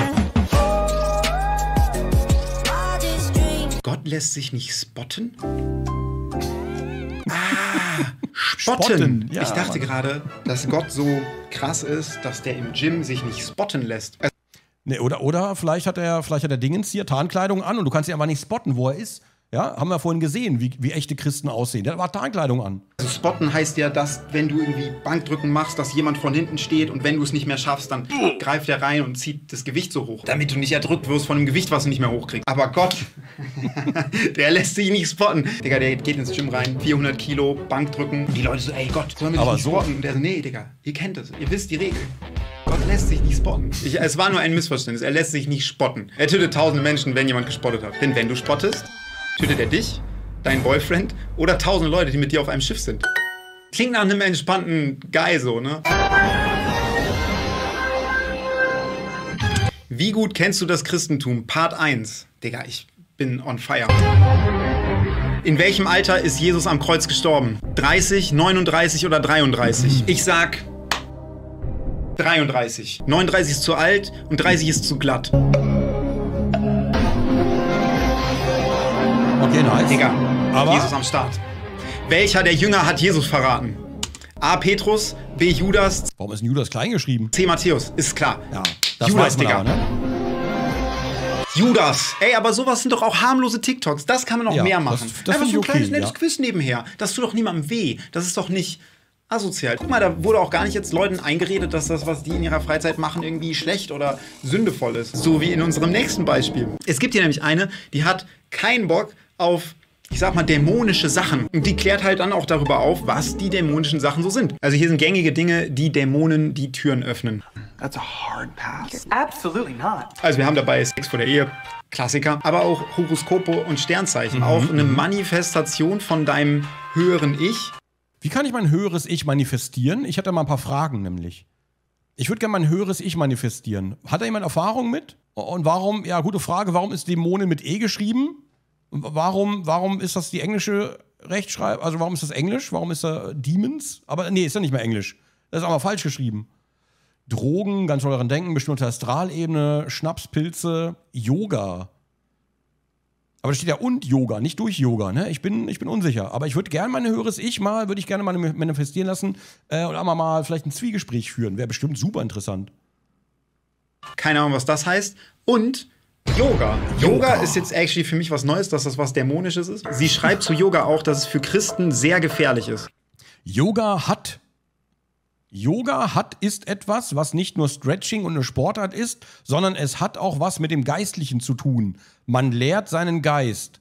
Gott lässt sich nicht spotten? Ah, spotten. Spotten, ja, ich dachte Mann. gerade, dass Gott so krass ist, dass der im Gym sich nicht spotten lässt. Also Nee, oder, oder vielleicht hat er, vielleicht hat er Dingens hier, Tarnkleidung an und du kannst ihn einfach nicht spotten, wo er ist. Ja, haben wir vorhin gesehen, wie, wie echte Christen aussehen. Der hat Tarnkleidung an. Also spotten heißt ja, dass wenn du irgendwie Bankdrücken machst, dass jemand von hinten steht und wenn du es nicht mehr schaffst, dann greift er rein und zieht das Gewicht so hoch. Damit du nicht erdrückt wirst von dem Gewicht, was du nicht mehr hochkriegst. Aber Gott, der lässt sich nicht spotten. Digga, der geht ins Gym rein, vierhundert Kilo, Bankdrücken. Und die Leute so, ey Gott, sollen wir dich Aber nicht so- spotten? Und der so, nee, Digga, ihr kennt es, ihr wisst die Regel. Gott lässt sich nicht spotten. Ich, es war nur ein Missverständnis, er lässt sich nicht spotten. Er tötet tausende Menschen, wenn jemand gespottet hat. Denn wenn du spottest, tötet er dich, dein Boyfriend oder tausend Leute, die mit dir auf einem Schiff sind. Klingt nach einem entspannten Guy so, ne? Wie gut kennst du das Christentum? Part eins. Digga, ich bin on fire. In welchem Alter ist Jesus am Kreuz gestorben? dreißig, neununddreißig oder dreiunddreißig? Ich sag dreiunddreißig. neununddreißig ist zu alt und dreißig ist zu glatt. Okay, nice. Digga, Aber- Jesus am Start. Welcher der Jünger hat Jesus verraten? A. Petrus, B. Judas, Warum ist denn Judas klein geschrieben? C. Matthäus. Ist klar. Ja, das Judas, weiß man Digga. aber, ne? Judas. Ey, aber sowas sind doch auch harmlose TikToks. Das kann man noch Ja, mehr das- machen. das Einfach find so ein ich okay, kleines nettes ja. Quiz nebenher. Das tut doch niemandem weh. Das ist doch nicht asozial. Guck mal, da wurde auch gar nicht jetzt Leuten eingeredet, dass das, was die in ihrer Freizeit machen, irgendwie schlecht oder sündevoll ist. So wie in unserem nächsten Beispiel. Es gibt hier nämlich eine, die hat keinen Bock auf, ich sag mal, dämonische Sachen. Und die klärt halt dann auch darüber auf, was die dämonischen Sachen so sind. Also hier sind gängige Dinge, die Dämonen die Türen öffnen. That's a hard pass. Absolutely not. Also wir haben dabei Sex vor der Ehe, Klassiker, aber auch Horoskope und Sternzeichen. Auch eine Manifestation von deinem höheren Ich. Wie kann ich mein höheres Ich manifestieren? Ich hatte mal ein paar Fragen nämlich. Ich würde gerne mein höheres Ich manifestieren. Hat da jemand Erfahrung mit? Und warum, ja, gute Frage, warum ist Dämonen mit E geschrieben? Und warum, warum ist das die englische Rechtschreibung? Also warum ist das Englisch? Warum ist da Demons? Aber nee, ist ja nicht mehr Englisch. Das ist aber falsch geschrieben. Drogen, ganz toll daran denken, bestimmte Astralebene, Schnapspilze, Yoga. Aber da steht ja und Yoga, nicht durch Yoga, ne? Ich bin, ich bin unsicher. Aber ich würde gerne mein höheres Ich mal, würde ich gerne mal manifestieren lassen äh, und einmal mal vielleicht ein Zwiegespräch führen. Wäre bestimmt super interessant. Keine Ahnung, was das heißt. Und Yoga. Yoga ist jetzt actually für mich was Neues, dass das was Dämonisches ist. Sie schreibt zu Yoga auch, dass es für Christen sehr gefährlich ist. Yoga hat. Yoga hat ist etwas, was nicht nur Stretching und eine Sportart ist, sondern es hat auch was mit dem Geistlichen zu tun. Man lehrt seinen Geist.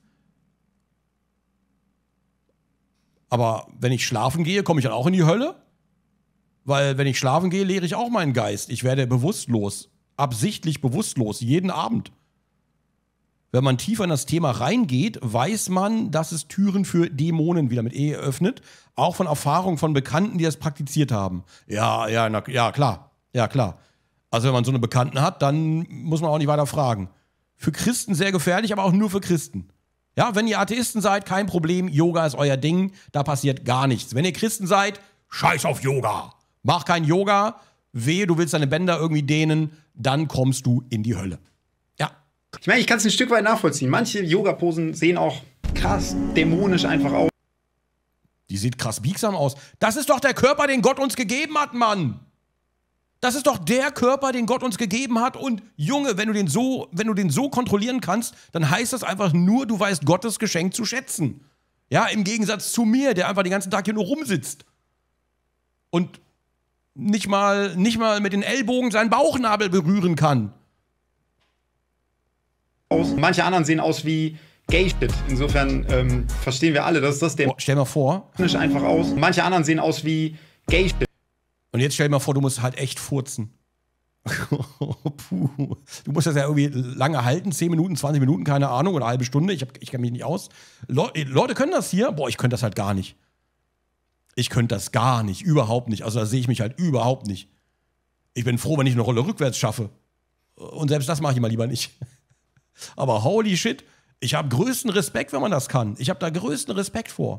Aber wenn ich schlafen gehe, komme ich dann auch in die Hölle? Weil wenn ich schlafen gehe, lehre ich auch meinen Geist. Ich werde bewusstlos. Absichtlich bewusstlos, jeden Abend. Wenn man tiefer in das Thema reingeht, weiß man, dass es Türen für Dämonen wieder mit E öffnet. Auch von Erfahrung von Bekannten, die das praktiziert haben. Ja, ja, na, ja, klar. Ja, klar. Also wenn man so eine Bekannten hat, dann muss man auch nicht weiter fragen. Für Christen sehr gefährlich, aber auch nur für Christen. Ja, wenn ihr Atheisten seid, kein Problem. Yoga ist euer Ding. Da passiert gar nichts. Wenn ihr Christen seid, scheiß auf Yoga. Mach kein Yoga. Wehe, du willst deine Bänder irgendwie dehnen. Dann kommst du in die Hölle. Ja. Ich meine, ich kann es ein Stück weit nachvollziehen. Manche Yoga-Posen sehen auch krass dämonisch einfach aus. Die sieht krass biegsam aus. Das ist doch der Körper, den Gott uns gegeben hat, Mann. Das ist doch der Körper, den Gott uns gegeben hat. Und Junge, wenn du den so, wenn du den so kontrollieren kannst, dann heißt das einfach nur, du weißt Gottes Geschenk zu schätzen. Ja, im Gegensatz zu mir, der einfach den ganzen Tag hier nur rumsitzt. Und nicht mal, nicht mal mit den Ellbogen seinen Bauchnabel berühren kann. Manche anderen sehen aus wie Gay-Shit. Insofern ähm, verstehen wir alle, dass das der... Oh, stell mal vor. ...einfach aus. Manche anderen sehen aus wie Gay-Shit. Und jetzt stell dir mal vor, du musst halt echt furzen. Puh. Du musst das ja irgendwie lange halten, zehn Minuten, zwanzig Minuten, keine Ahnung, oder eine halbe Stunde. Ich, hab, ich kenne mich nicht aus. Le Leute können das hier. Boah, ich könnte das halt gar nicht. Ich könnte das gar nicht, überhaupt nicht. Also da sehe ich mich halt überhaupt nicht. Ich bin froh, wenn ich eine Rolle rückwärts schaffe. Und selbst das mache ich mal lieber nicht. Aber holy shit, ich habe größten Respekt, wenn man das kann. Ich habe da größten Respekt vor.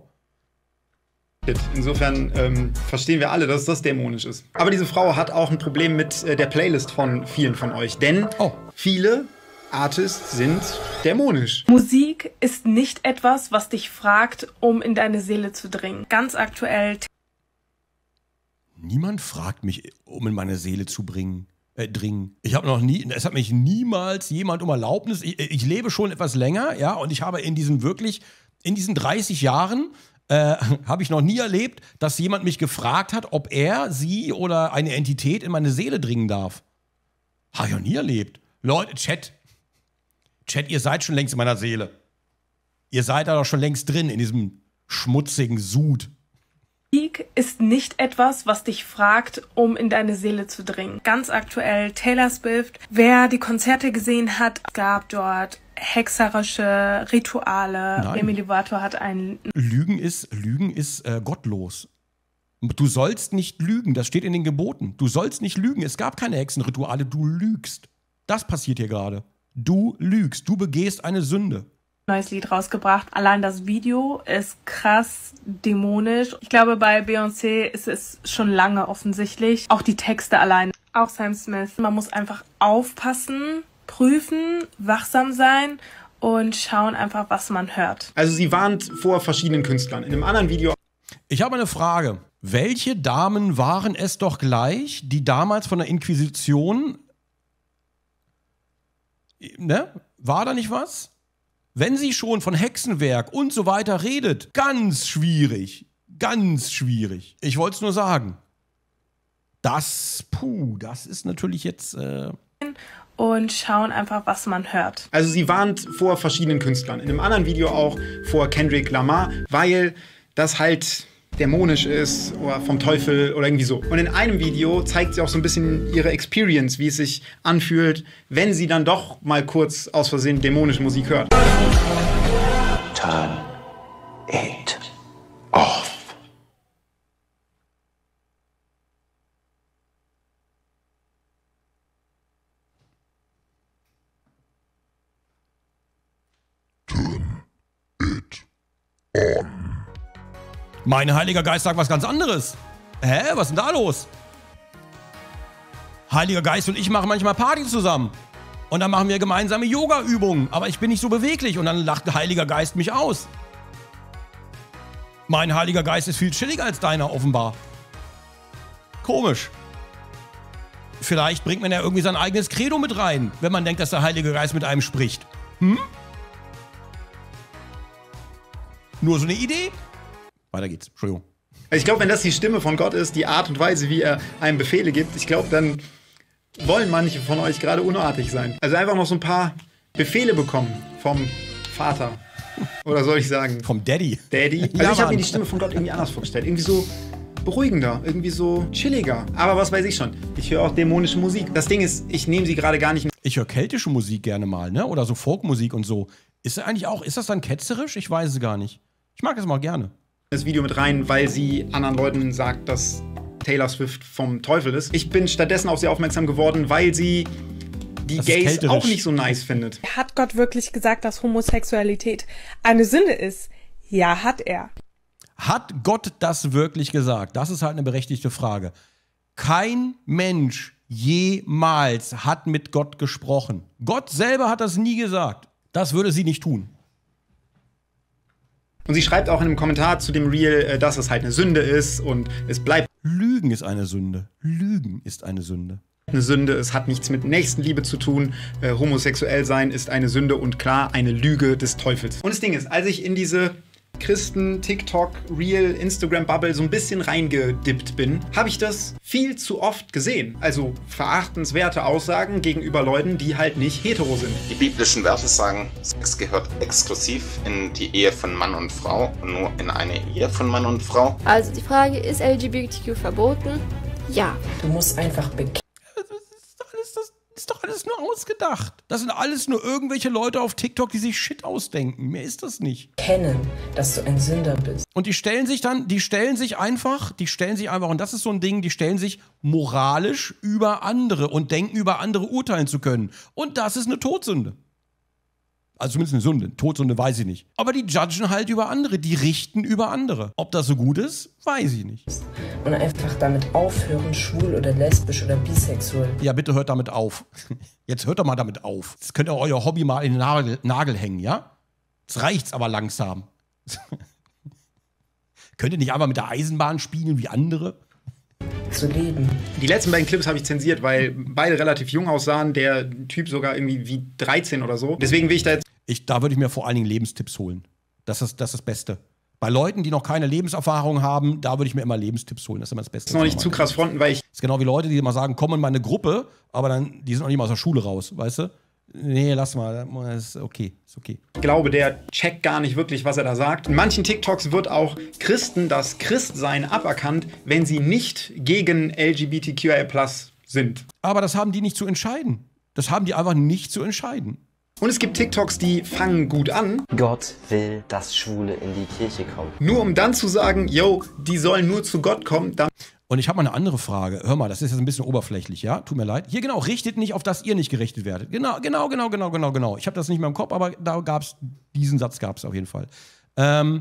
Insofern ähm, verstehen wir alle, dass das dämonisch ist. Aber diese Frau hat auch ein Problem mit äh, der Playlist von vielen von euch. Denn oh. viele Artists sind dämonisch. Musik ist nicht etwas, was dich fragt, um in deine Seele zu dringen. Ganz aktuell. Niemand fragt mich, um in meine Seele zu bringen. Äh, dringen. Ich habe noch nie, es hat mich niemals jemand um Erlaubnis. Ich, ich lebe schon etwas länger, ja, und ich habe in diesen wirklich, in diesen dreißig Jahren Äh, habe ich noch nie erlebt, dass jemand mich gefragt hat, ob er, sie oder eine Entität in meine Seele dringen darf. Habe ich noch nie erlebt. Leute, Chat. Chat, ihr seid schon längst in meiner Seele. Ihr seid da doch schon längst drin, in diesem schmutzigen Sud. Musik ist nicht etwas, was dich fragt, um in deine Seele zu dringen. Ganz aktuell Taylor Swift. Wer die Konzerte gesehen hat, gab dort hexerische Rituale. Nein. Demi Lovato hat einen... Lügen ist, Lügen ist äh, gottlos. Du sollst nicht lügen, das steht in den Geboten. Du sollst nicht lügen, es gab keine Hexenrituale, du lügst. Das passiert hier gerade. Du lügst, du begehst eine Sünde. Neues Lied rausgebracht. Allein das Video ist krass dämonisch. Ich glaube, bei Beyoncé ist es schon lange offensichtlich. Auch die Texte allein. Auch Sam Smith. Man muss einfach aufpassen, prüfen, wachsam sein und schauen einfach, was man hört. Also sie warnt vor verschiedenen Künstlern. In einem anderen Video... Ich habe eine Frage. Welche Damen waren es doch gleich, die damals von der Inquisition... Ne? War da nicht was? Wenn sie schon von Hexenwerk und so weiter redet, ganz schwierig. Ganz schwierig. Ich wollte es nur sagen. Das, puh, das ist natürlich jetzt... Äh und schauen einfach, was man hört. Also sie warnt vor verschiedenen Künstlern. In einem anderen Video auch vor Kendrick Lamar, weil das halt dämonisch ist oder vom Teufel oder irgendwie so. Und in einem Video zeigt sie auch so ein bisschen ihre Experience, wie es sich anfühlt, wenn sie dann doch mal kurz aus Versehen dämonische Musik hört. Turn it off. Mein Heiliger Geist sagt was ganz anderes. Hä? Was ist denn da los? Heiliger Geist und ich machen manchmal Party zusammen. Und dann machen wir gemeinsame Yoga-Übungen. Aber ich bin nicht so beweglich. Und dann lacht der Heiliger Geist mich aus. Mein Heiliger Geist ist viel chilliger als deiner, offenbar. Komisch. Vielleicht bringt man ja irgendwie sein eigenes Credo mit rein, wenn man denkt, dass der Heilige Geist mit einem spricht. Hm? Nur so eine Idee? Weiter geht's. Entschuldigung. Ich glaube, wenn das die Stimme von Gott ist, die Art und Weise, wie er einem Befehle gibt, ich glaube, dann wollen manche von euch gerade unartig sein. Also einfach noch so ein paar Befehle bekommen vom Vater. Oder soll ich sagen? Vom Daddy. Daddy. Also Ja, ich habe Mann. mir die Stimme von Gott irgendwie anders vorgestellt. Irgendwie so beruhigender, irgendwie so chilliger. Aber was weiß ich schon, ich höre auch dämonische Musik. Das Ding ist, ich nehme sie gerade gar nicht... Ich höre keltische Musik gerne mal, ne? Oder so Folkmusik und so. Ist das eigentlich auch, ist das dann ketzerisch? Ich weiß es gar nicht. Ich mag es mal gerne. Das Video mit rein, weil sie anderen Leuten sagt, dass Taylor Swift vom Teufel ist. Ich bin stattdessen auf sie aufmerksam geworden, weil sie die Gays auch nicht so nice findet. Hat Gott wirklich gesagt, dass Homosexualität eine Sünde ist? Ja, hat er. Hat Gott das wirklich gesagt? Das ist halt eine berechtigte Frage. Kein Mensch jemals hat mit Gott gesprochen. Gott selber hat das nie gesagt. Das würde sie nicht tun. Und sie schreibt auch in einem Kommentar zu dem Reel, dass es halt eine Sünde ist und es bleibt. Lügen ist eine Sünde. Lügen ist eine Sünde. Eine Sünde, es hat nichts mit Nächstenliebe zu tun. Äh, homosexuell sein ist eine Sünde und klar eine Lüge des Teufels. Und das Ding ist, als ich in diese Christen, TikTok, Real, Instagram-Bubble so ein bisschen reingedippt bin, habe ich das viel zu oft gesehen. Also verachtenswerte Aussagen gegenüber Leuten, die halt nicht hetero sind. Die biblischen Werte sagen, Sex gehört exklusiv in die Ehe von Mann und Frau und nur in eine Ehe von Mann und Frau. Also die Frage, ist L G B T Q verboten? Ja. Du musst einfach bekennen. Das ist doch alles nur ausgedacht. Das sind alles nur irgendwelche Leute auf TikTok, die sich Shit ausdenken. Mehr ist das nicht. Kennen, dass du ein Sünder bist. Und die stellen sich dann, die stellen sich einfach, die stellen sich einfach, und das ist so ein Ding, die stellen sich moralisch über andere und denken, über andere urteilen zu können. Und das ist eine Todsünde. Also zumindest eine Sünde. Todsünde weiß ich nicht. Aber die judgen halt über andere, die richten über andere. Ob das so gut ist, weiß ich nicht. Und einfach damit aufhören, schwul oder lesbisch oder bisexuell. Ja, bitte hört damit auf. Jetzt hört doch mal damit auf. Jetzt könnt ihr euer Hobby mal in den Nagel, Nagel hängen, ja? Jetzt reicht's aber langsam. Könnt ihr nicht einfach mit der Eisenbahn spielen wie andere? Zu leben. Die letzten beiden Clips habe ich zensiert, weil beide relativ jung aussahen. Der Typ sogar irgendwie wie dreizehn oder so. Deswegen will ich da jetzt... Ich, da würde ich mir vor allen Dingen Lebenstipps holen. Das ist, das ist das Beste. Bei Leuten, die noch keine Lebenserfahrung haben, da würde ich mir immer Lebenstipps holen. Das ist immer das Beste. Das ist noch nicht zu krass fronten, weil ich... Das ist genau wie Leute, die immer sagen, komm in meine Gruppe, aber dann, die sind noch nicht mal aus der Schule raus, weißt du? Nee, lass mal, das ist okay, ist okay. Ich glaube, der checkt gar nicht wirklich, was er da sagt. In manchen TikToks wird auch Christen das Christsein aberkannt, wenn sie nicht gegen L G B T Q I plus sind. Aber das haben die nicht zu entscheiden. Das haben die einfach nicht zu entscheiden. Und es gibt TikToks, die fangen gut an. Gott will, dass Schwule in die Kirche kommen. Nur um dann zu sagen, yo, die sollen nur zu Gott kommen. Und ich habe mal eine andere Frage. Hör mal, das ist jetzt ein bisschen oberflächlich, ja? Tut mir leid. Hier genau, richtet nicht, auf das ihr nicht gerichtet werdet. Genau, genau, genau, genau, genau, genau. Ich habe das nicht mehr im Kopf, aber da gab's, diesen Satz gab es auf jeden Fall. Ähm,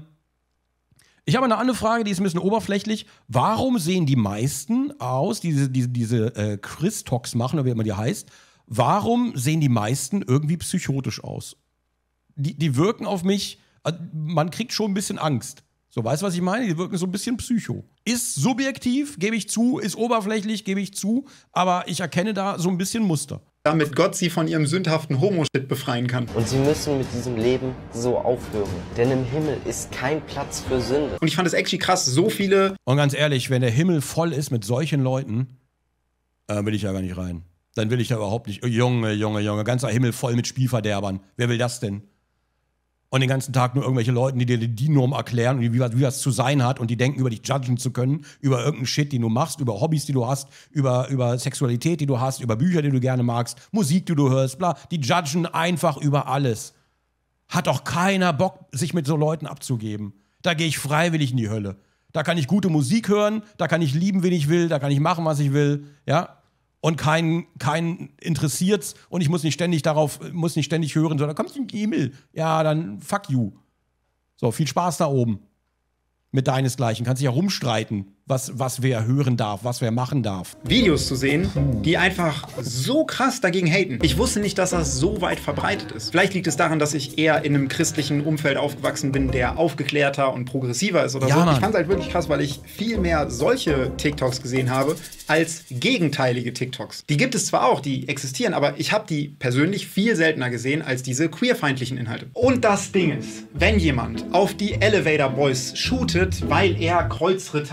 ich habe eine andere Frage, die ist ein bisschen oberflächlich. Warum sehen die meisten aus, die diese, diese, diese äh, Christox machen, oder wie immer die heißt, warum sehen die meisten irgendwie psychotisch aus? Die, die wirken auf mich, man kriegt schon ein bisschen Angst. So, weißt du, was ich meine? Die wirken so ein bisschen psycho. Ist subjektiv, gebe ich zu, ist oberflächlich, gebe ich zu, aber ich erkenne da so ein bisschen Muster. Damit Gott sie von ihrem sündhaften Homo-Shit befreien kann. Und sie müssen mit diesem Leben so aufhören. Denn im Himmel ist kein Platz für Sünde. Und ich fand es actually krass, so viele... Und ganz ehrlich, wenn der Himmel voll ist mit solchen Leuten, äh, will ich ja gar nicht rein. Dann will ich ja überhaupt nicht. Junge, Junge, Junge, ganzer Himmel voll mit Spielverderbern. Wer will das denn? Und den ganzen Tag nur irgendwelche Leute, die dir die Norm erklären und wie, wie das zu sein hat und die denken, über dich judgen zu können, über irgendeinen Shit, den du machst, über Hobbys, die du hast, über, über Sexualität, die du hast, über Bücher, die du gerne magst, Musik, die du hörst, bla. Die judgen einfach über alles. Hat doch keiner Bock, sich mit so Leuten abzugeben. Da gehe ich freiwillig in die Hölle. Da kann ich gute Musik hören, da kann ich lieben, wen ich will, da kann ich machen, was ich will, ja. Und keinen kein interessiert's und ich muss nicht ständig darauf, muss nicht ständig hören, sondern kommst du in den Himmel. Ja, dann fuck you. So, viel Spaß da oben. Mit deinesgleichen. Kannst dich ja rumstreiten, was, was wer hören darf, was wer machen darf. Videos zu sehen, die einfach so krass dagegen haten. Ich wusste nicht, dass das so weit verbreitet ist. Vielleicht liegt es daran, dass ich eher in einem christlichen Umfeld aufgewachsen bin, der aufgeklärter und progressiver ist oder ja, so. Mann. Ich fand es halt wirklich krass, weil ich viel mehr solche TikToks gesehen habe, als gegenteilige TikToks. Die gibt es zwar auch, die existieren, aber ich habe die persönlich viel seltener gesehen als diese queerfeindlichen Inhalte. Und das Ding ist, wenn jemand auf die Elevator Boys shootet, weil er Kreuzritter krass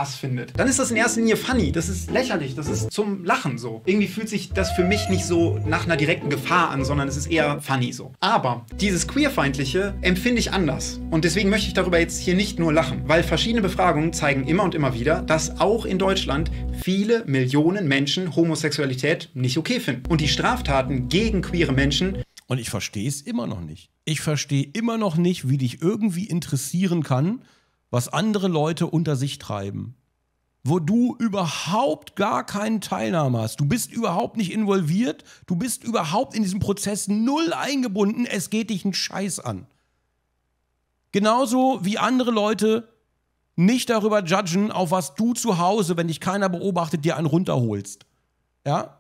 Spaß findet, dann ist das in erster Linie funny. Das ist lächerlich, das ist zum Lachen so. Irgendwie fühlt sich das für mich nicht so nach einer direkten Gefahr an, sondern es ist eher funny so. Aber dieses Queerfeindliche empfinde ich anders. Und deswegen möchte ich darüber jetzt hier nicht nur lachen, weil verschiedene Befragungen zeigen immer und immer wieder, dass auch in Deutschland viele Millionen Menschen Homosexualität nicht okay finden. Und die Straftaten gegen queere Menschen. Und ich verstehe es immer noch nicht. Ich verstehe immer noch nicht, wie dich irgendwie interessieren kann, was andere Leute unter sich treiben. Wo du überhaupt gar keinen Teilnahme hast. Du bist überhaupt nicht involviert. Du bist überhaupt in diesem Prozess null eingebunden. Es geht dich einen Scheiß an. Genauso wie andere Leute nicht darüber judgen, auf was du zu Hause, wenn dich keiner beobachtet, dir einen runterholst. Ja?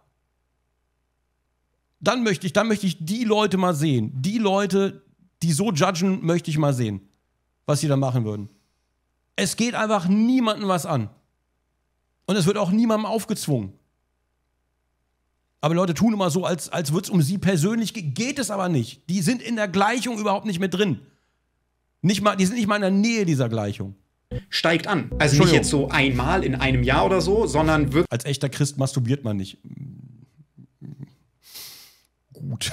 Dann möchte ich, dann möchte ich die Leute mal sehen. Die Leute, die so judgen, möchte ich mal sehen, was sie da machen würden. Es geht einfach niemandem was an. Und es wird auch niemandem aufgezwungen. Aber Leute tun immer so, als, als würde es um sie persönlich gehen. Geht es aber nicht. Die sind in der Gleichung überhaupt nicht mit drin. Nicht mal, die sind nicht mal in der Nähe dieser Gleichung. Steigt an. Also nicht jetzt so einmal in einem Jahr oder so, sondern wirklich. Als echter Christ masturbiert man nicht. Gut.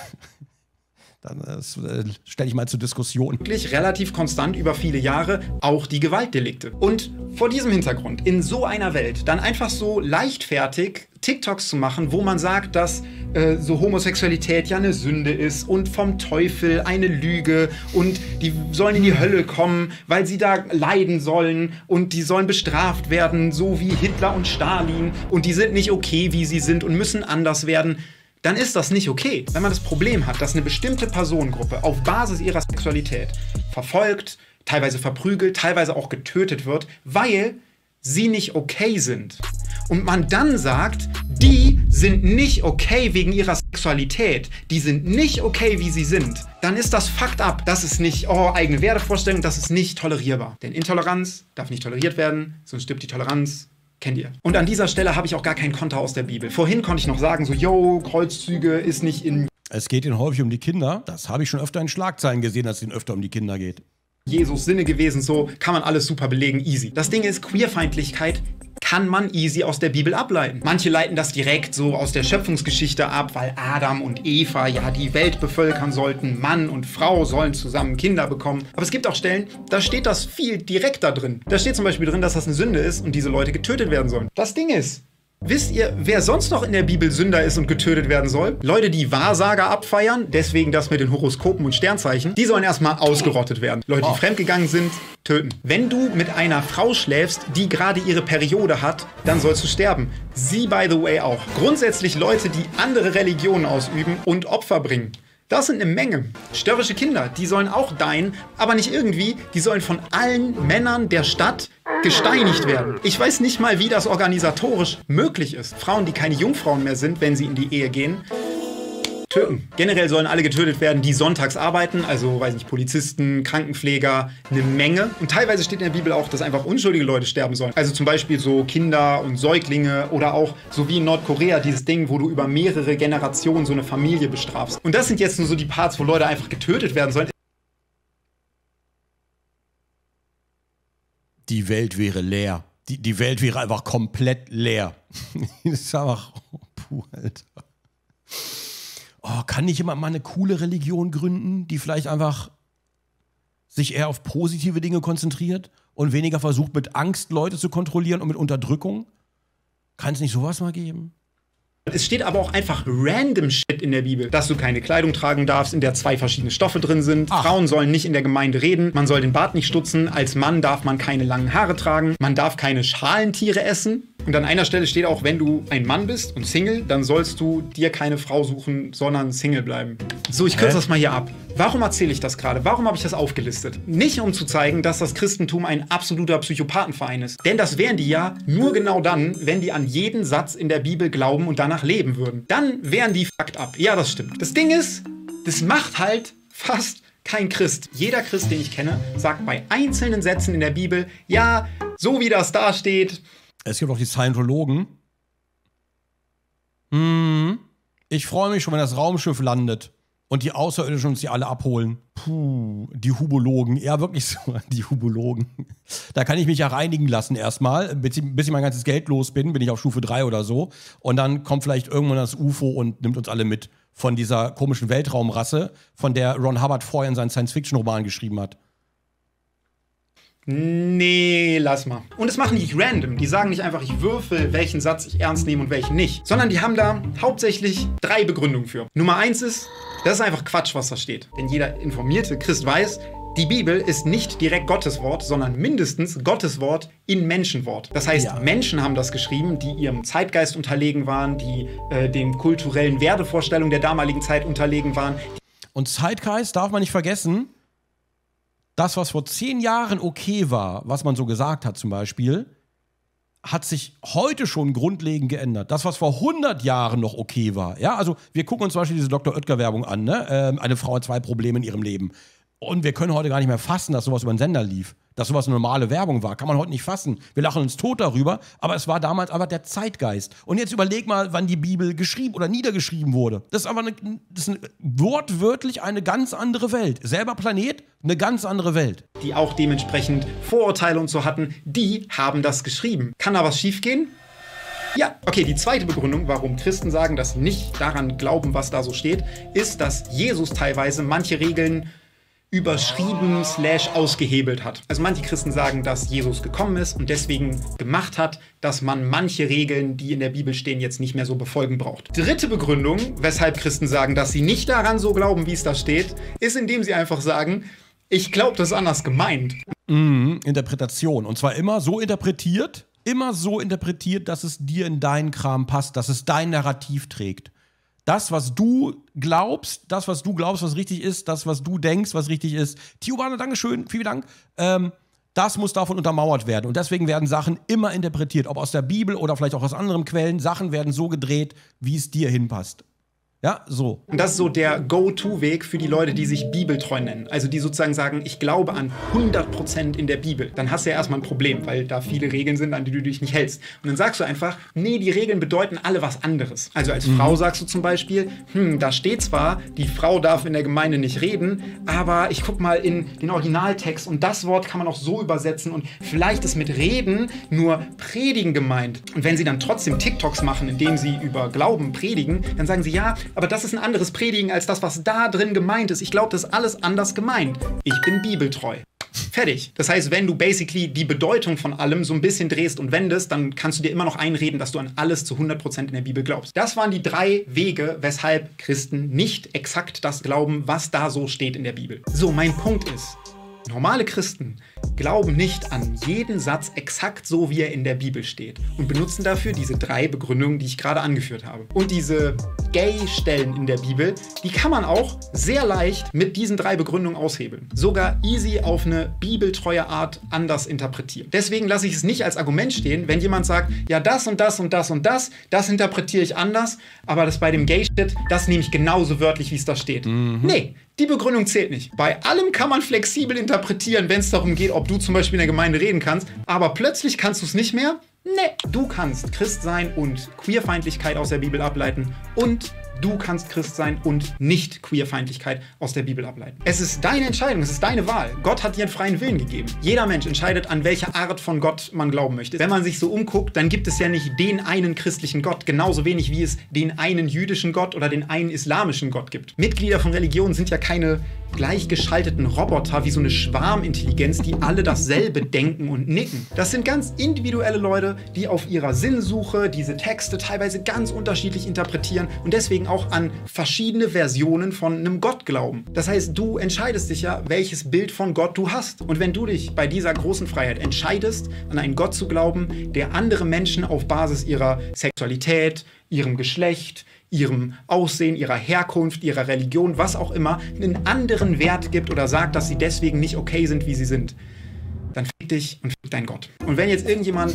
Dann äh, stelle ich mal zur Diskussion. Wirklich relativ konstant über viele Jahre auch die Gewaltdelikte. Und vor diesem Hintergrund, in so einer Welt, dann einfach so leichtfertig TikToks zu machen, wo man sagt, dass äh, so Homosexualität ja eine Sünde ist und vom Teufel eine Lüge und die sollen in die Hölle kommen, weil sie da leiden sollen und die sollen bestraft werden, so wie Hitler und Stalin und die sind nicht okay, wie sie sind und müssen anders werden. Dann ist das nicht okay. Wenn man das Problem hat, dass eine bestimmte Personengruppe auf Basis ihrer Sexualität verfolgt, teilweise verprügelt, teilweise auch getötet wird, weil sie nicht okay sind. Und man dann sagt, die sind nicht okay wegen ihrer Sexualität, die sind nicht okay, wie sie sind, dann ist das fucked up. Das ist nicht, oh, eigene Wertevorstellung, das ist nicht tolerierbar. Denn Intoleranz darf nicht toleriert werden, sonst stirbt die Toleranz. Kennt ihr. Und an dieser Stelle habe ich auch gar keinen Konter aus der Bibel. Vorhin konnte ich noch sagen, so, yo, Kreuzzüge ist nicht in... Es geht ihnen häufig um die Kinder. Das habe ich schon öfter in Schlagzeilen gesehen, dass es ihnen öfter um die Kinder geht. Jesus Sinne gewesen, so kann man alles super belegen, easy. Das Ding ist, Queerfeindlichkeit kann man easy aus der Bibel ableiten. Manche leiten das direkt so aus der Schöpfungsgeschichte ab, weil Adam und Eva ja die Welt bevölkern sollten, Mann und Frau sollen zusammen Kinder bekommen. Aber es gibt auch Stellen, da steht das viel direkter drin. Da steht zum Beispiel drin, dass das eine Sünde ist und diese Leute getötet werden sollen. Das Ding ist, wisst ihr, wer sonst noch in der Bibel Sünder ist und getötet werden soll? Leute, die Wahrsager abfeiern, deswegen das mit den Horoskopen und Sternzeichen, die sollen erstmal ausgerottet werden. Leute, die oh. fremdgegangen sind, töten. Wenn du mit einer Frau schläfst, die gerade ihre Periode hat, dann sollst du sterben. Sie, by the way, auch. Grundsätzlich Leute, die andere Religionen ausüben und Opfer bringen. Das sind eine Menge. Störrische Kinder, die sollen auch dein, aber nicht irgendwie, die sollen von allen Männern der Stadt gesteinigt werden. Ich weiß nicht mal, wie das organisatorisch möglich ist. Frauen, die keine Jungfrauen mehr sind, wenn sie in die Ehe gehen, töten. Generell sollen alle getötet werden, die sonntags arbeiten, also, weiß nicht, Polizisten, Krankenpfleger, eine Menge. Und teilweise steht in der Bibel auch, dass einfach unschuldige Leute sterben sollen. Also zum Beispiel so Kinder und Säuglinge oder auch, so wie in Nordkorea, dieses Ding, wo du über mehrere Generationen so eine Familie bestrafst. Und das sind jetzt nur so die Parts, wo Leute einfach getötet werden sollen. Die Welt wäre leer. Die, die Welt wäre einfach komplett leer. Das ist einfach, oh, puh, Alter. Oh, kann nicht jemand mal eine coole Religion gründen, die vielleicht einfach sich eher auf positive Dinge konzentriert und weniger versucht, mit Angst Leute zu kontrollieren und mit Unterdrückung? Kann es nicht sowas mal geben? Es steht aber auch einfach random Shit in der Bibel, dass du keine Kleidung tragen darfst, in der zwei verschiedene Stoffe drin sind. Ach. Frauen sollen nicht in der Gemeinde reden, man soll den Bart nicht stutzen, als Mann darf man keine langen Haare tragen, man darf keine Schalentiere essen. Und an einer Stelle steht auch, wenn du ein Mann bist und Single, dann sollst du dir keine Frau suchen, sondern Single bleiben. So, ich kürze das mal hier ab. Warum erzähle ich das gerade? Warum habe ich das aufgelistet? Nicht, um zu zeigen, dass das Christentum ein absoluter Psychopathenverein ist. Denn das wären die ja nur genau dann, wenn die an jeden Satz in der Bibel glauben und danach leben würden. Dann wären die fucked up. Ja, das stimmt. Das Ding ist, das macht halt fast kein Christ. Jeder Christ, den ich kenne, sagt bei einzelnen Sätzen in der Bibel, ja, so wie das da steht. Es gibt auch die Scientologen. Hm. Ich freue mich schon, wenn das Raumschiff landet. und die Außerirdischen uns die alle abholen. Puh, die Hubologen. Ja, wirklich so, die Hubologen. Da kann ich mich ja reinigen lassen erstmal, bis ich, bis ich mein ganzes Geld los bin, bin ich auf Stufe drei oder so. Und dann kommt vielleicht irgendwann das U F O und nimmt uns alle mit von dieser komischen Weltraumrasse, von der Ron Hubbard vorher in seinen Science-Fiction-Roman geschrieben hat. Nee, lass mal. Und das machen die nicht random. Die sagen nicht einfach, ich würfel, welchen Satz ich ernst nehme und welchen nicht. Sondern die haben da hauptsächlich drei Begründungen für. Nummer eins ist, das ist einfach Quatsch, was da steht. Denn jeder informierte Christ weiß, die Bibel ist nicht direkt Gottes Wort, sondern mindestens Gottes Wort in Menschenwort. Das heißt, ja. Menschen haben das geschrieben, die ihrem Zeitgeist unterlegen waren, die äh, den kulturellen Wertevorstellungen der damaligen Zeit unterlegen waren. Und Zeitgeist darf man nicht vergessen. Das, was vor zehn Jahren okay war, was man so gesagt hat zum Beispiel, hat sich heute schon grundlegend geändert. Das, was vor hundert Jahren noch okay war. Ja, also wir gucken uns zum Beispiel diese Doktor Oetker-Werbung an, ne? Ähm, eine Frau hat zwei Probleme in ihrem Leben. Und wir können heute gar nicht mehr fassen, dass sowas über den Sender lief. Dass sowas eine normale Werbung war. Kann man heute nicht fassen. Wir lachen uns tot darüber, aber es war damals aber der Zeitgeist. Und jetzt überleg mal, wann die Bibel geschrieben oder niedergeschrieben wurde. Das ist aber eine, das ist eine, wortwörtlich eine ganz andere Welt. Selber Planet, eine ganz andere Welt. Die auch dementsprechend Vorurteile und so hatten, die haben das geschrieben. Kann da was schiefgehen? Ja, okay, die zweite Begründung, warum Christen sagen, dass sie nicht daran glauben, was da so steht, ist, dass Jesus teilweise manche Regeln überschrieben slash ausgehebelt hat. Also manche Christen sagen, dass Jesus gekommen ist und deswegen gemacht hat, dass man manche Regeln, die in der Bibel stehen, jetzt nicht mehr so befolgen braucht. Dritte Begründung, weshalb Christen sagen, dass sie nicht daran so glauben, wie es da steht, ist, indem sie einfach sagen, ich glaube, das ist anders gemeint. Mhm, Interpretation. Und zwar immer so interpretiert, immer so interpretiert, dass es dir in deinen Kram passt, dass es dein Narrativ trägt. Das, was du glaubst, das, was du glaubst, was richtig ist, das, was du denkst, was richtig ist. Tijuana, Dankeschön, vielen Dank. Ähm, das muss davon untermauert werden. Und deswegen werden Sachen immer interpretiert. Ob aus der Bibel oder vielleicht auch aus anderen Quellen. Sachen werden so gedreht, wie es dir hinpasst. Ja, so. Und das ist so der Go-To-Weg für die Leute, die sich bibeltreu nennen. Also die sozusagen sagen, ich glaube an hundert Prozent in der Bibel. Dann hast du ja erstmal ein Problem, weil da viele Regeln sind, an die du dich nicht hältst. Und dann sagst du einfach, nee, die Regeln bedeuten alle was anderes. Also als mhm. Frau sagst du zum Beispiel, hm, da steht zwar, die Frau darf in der Gemeinde nicht reden, aber ich guck mal in den Originaltext und das Wort kann man auch so übersetzen und vielleicht ist mit Reden nur Predigen gemeint. Und wenn sie dann trotzdem TikToks machen, indem sie über Glauben predigen, dann sagen sie, ja, aber das ist ein anderes Predigen als das, was da drin gemeint ist. Ich glaube, das ist alles anders gemeint. Ich bin bibeltreu. Fertig. Das heißt, wenn du basically die Bedeutung von allem so ein bisschen drehst und wendest, dann kannst du dir immer noch einreden, dass du an alles zu hundert Prozent in der Bibel glaubst. Das waren die drei Wege, weshalb Christen nicht exakt das glauben, was da so steht in der Bibel. So, mein Punkt ist, normale Christen glauben nicht an jeden Satz exakt so, wie er in der Bibel steht und benutzen dafür diese drei Begründungen, die ich gerade angeführt habe. Und diese Gay-Stellen in der Bibel, die kann man auch sehr leicht mit diesen drei Begründungen aushebeln. Sogar easy auf eine bibeltreue Art anders interpretieren. Deswegen lasse ich es nicht als Argument stehen, wenn jemand sagt, ja das und das und das und das, das interpretiere ich anders, aber das bei dem Gay-Shit, das nehme ich genauso wörtlich, wie es da steht. Mhm. Nee, die Begründung zählt nicht. Bei allem kann man flexibel interpretieren, wenn es darum geht, ob du zum Beispiel in der Gemeinde reden kannst, aber plötzlich kannst du es nicht mehr? Nee. Du kannst Christ sein und Queerfeindlichkeit aus der Bibel ableiten und du kannst Christ sein und nicht Queerfeindlichkeit aus der Bibel ableiten. Es ist deine Entscheidung, es ist deine Wahl. Gott hat dir einen freien Willen gegeben. Jeder Mensch entscheidet, an welche Art von Gott man glauben möchte. Wenn man sich so umguckt, dann gibt es ja nicht den einen christlichen Gott, genauso wenig wie es den einen jüdischen Gott oder den einen islamischen Gott gibt. Mitglieder von Religionen sind ja keine gleichgeschalteten Roboter wie so eine Schwarmintelligenz, die alle dasselbe denken und nicken. Das sind ganz individuelle Leute, die auf ihrer Sinnsuche diese Texte teilweise ganz unterschiedlich interpretieren und deswegen auch an verschiedene Versionen von einem Gott glauben. Das heißt, du entscheidest dich ja, welches Bild von Gott du hast. Und wenn du dich bei dieser großen Freiheit entscheidest, an einen Gott zu glauben, der andere Menschen auf Basis ihrer Sexualität, ihrem Geschlecht, ihrem Aussehen, ihrer Herkunft, ihrer Religion, was auch immer, einen anderen Wert gibt oder sagt, dass sie deswegen nicht okay sind, wie sie sind, dann fick dich und fick dein Gott. Und wenn jetzt irgendjemand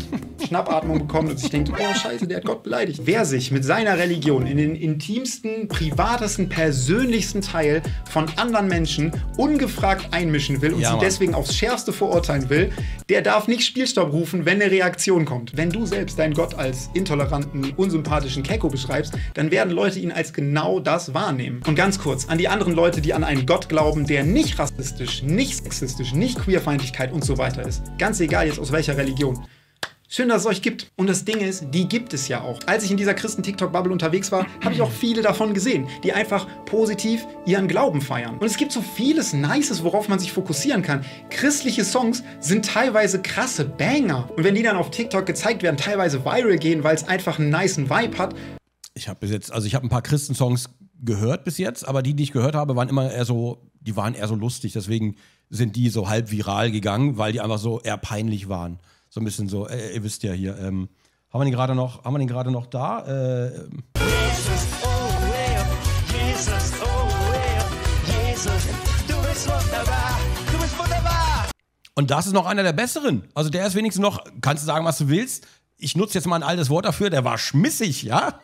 Schnappatmung bekommt und sich denkt, oh scheiße, der hat Gott beleidigt. Wer sich mit seiner Religion in den intimsten, privatesten, persönlichsten Teil von anderen Menschen ungefragt einmischen will und ja, sie Mann. deswegen aufs Schärfste verurteilen will, der darf nicht Spielstopp rufen, wenn eine Reaktion kommt. Wenn du selbst deinen Gott als intoleranten, unsympathischen Kecko beschreibst, dann werden Leute ihn als genau das wahrnehmen. Und ganz kurz, an die anderen Leute, die an einen Gott glauben, der nicht rassistisch, nicht sexistisch, nicht Queerfeindlichkeit und so weiter ist. Ganz egal jetzt aus welcher Religion. Schön, dass es euch gibt. Und das Ding ist, die gibt es ja auch. Als ich in dieser Christen-TikTok-Bubble unterwegs war, habe ich auch viele davon gesehen, die einfach positiv ihren Glauben feiern. Und es gibt so vieles Nices, worauf man sich fokussieren kann. Christliche Songs sind teilweise krasse Banger. Und wenn die dann auf TikTok gezeigt werden, teilweise viral gehen, weil es einfach einen nicen Vibe hat. Ich habe bis jetzt, also ich habe ein paar Christen-Songs gehört bis jetzt, aber die, die ich gehört habe, waren immer eher so, die waren eher so lustig. Deswegen sind die so halb viral gegangen, weil die einfach so eher peinlich waren. So ein bisschen so, äh, ihr wisst ja hier, ähm, haben wir den gerade noch, haben wir den gerade noch da? Äh, Jesus, oh, Jesus, oh, Jesus, du bist wunderbar, du bist wunderbar. Und das ist noch einer der besseren. Also der ist wenigstens noch, kannst du sagen, was du willst. Ich nutze jetzt mal ein altes Wort dafür, der war schmissig, ja?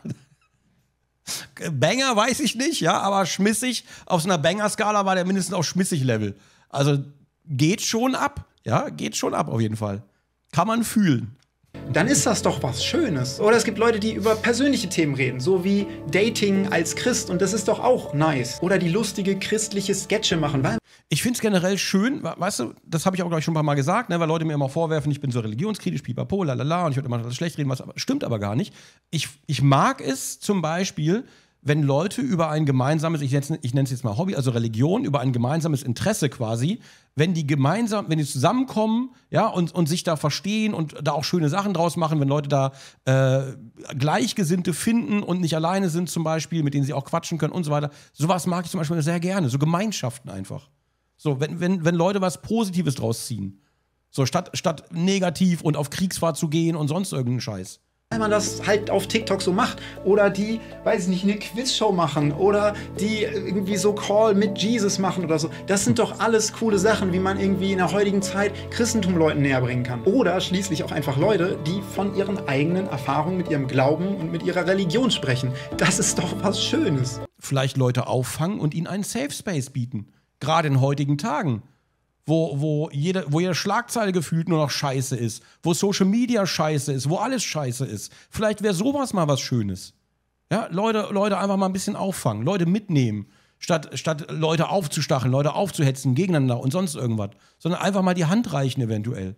Banger weiß ich nicht, ja, aber schmissig. Auf so einer Banger-Skala war der mindestens auf schmissig-Level. Also geht schon ab, ja, geht schon ab auf jeden Fall. Kann man fühlen. Dann ist das doch was Schönes. Oder es gibt Leute, die über persönliche Themen reden, so wie Dating als Christ und das ist doch auch nice. Oder die lustige christliche Sketche machen. Weil ich finde es generell schön, weißt du, das habe ich auch gleich schon ein paar Mal gesagt, ne, weil Leute mir immer vorwerfen, ich bin so religionskritisch, pipapo, lalala, und ich würde immer das schlecht reden, was aber, stimmt aber gar nicht. Ich, ich mag es zum Beispiel, wenn Leute über ein gemeinsames, ich nenne ich nenne es jetzt mal Hobby, also Religion, über ein gemeinsames Interesse quasi, wenn die gemeinsam, wenn die zusammenkommen, ja, und, und sich da verstehen und da auch schöne Sachen draus machen, wenn Leute da äh, Gleichgesinnte finden und nicht alleine sind zum Beispiel, mit denen sie auch quatschen können und so weiter. Sowas mag ich zum Beispiel sehr gerne, so Gemeinschaften einfach. So, wenn, wenn, wenn Leute was Positives draus ziehen. So, statt, statt negativ und auf Kriegsfahrt zu gehen und sonst irgendeinen Scheiß. Weil man das halt auf TikTok so macht. Oder die, weiß ich nicht, eine Quizshow machen. Oder die irgendwie so Call mit Jesus machen oder so. Das sind doch alles coole Sachen, wie man irgendwie in der heutigen Zeit Christentum Leuten näher bringen kann. Oder schließlich auch einfach Leute, die von ihren eigenen Erfahrungen mit ihrem Glauben und mit ihrer Religion sprechen. Das ist doch was Schönes. Vielleicht Leute auffangen und ihnen einen Safe Space bieten. Gerade in heutigen Tagen. Wo, wo, jede, wo jede Schlagzeile gefühlt nur noch scheiße ist, wo Social Media scheiße ist, wo alles scheiße ist. Vielleicht wäre sowas mal was Schönes. Ja, Leute, Leute einfach mal ein bisschen auffangen, Leute mitnehmen, statt, statt Leute aufzustacheln, Leute aufzuhetzen gegeneinander und sonst irgendwas. Sondern einfach mal die Hand reichen eventuell.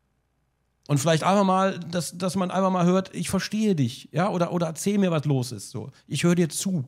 Und vielleicht einfach mal, dass, dass man einfach mal hört, ich verstehe dich, ja, oder, oder erzähl mir, was los ist. So. Ich höre dir zu.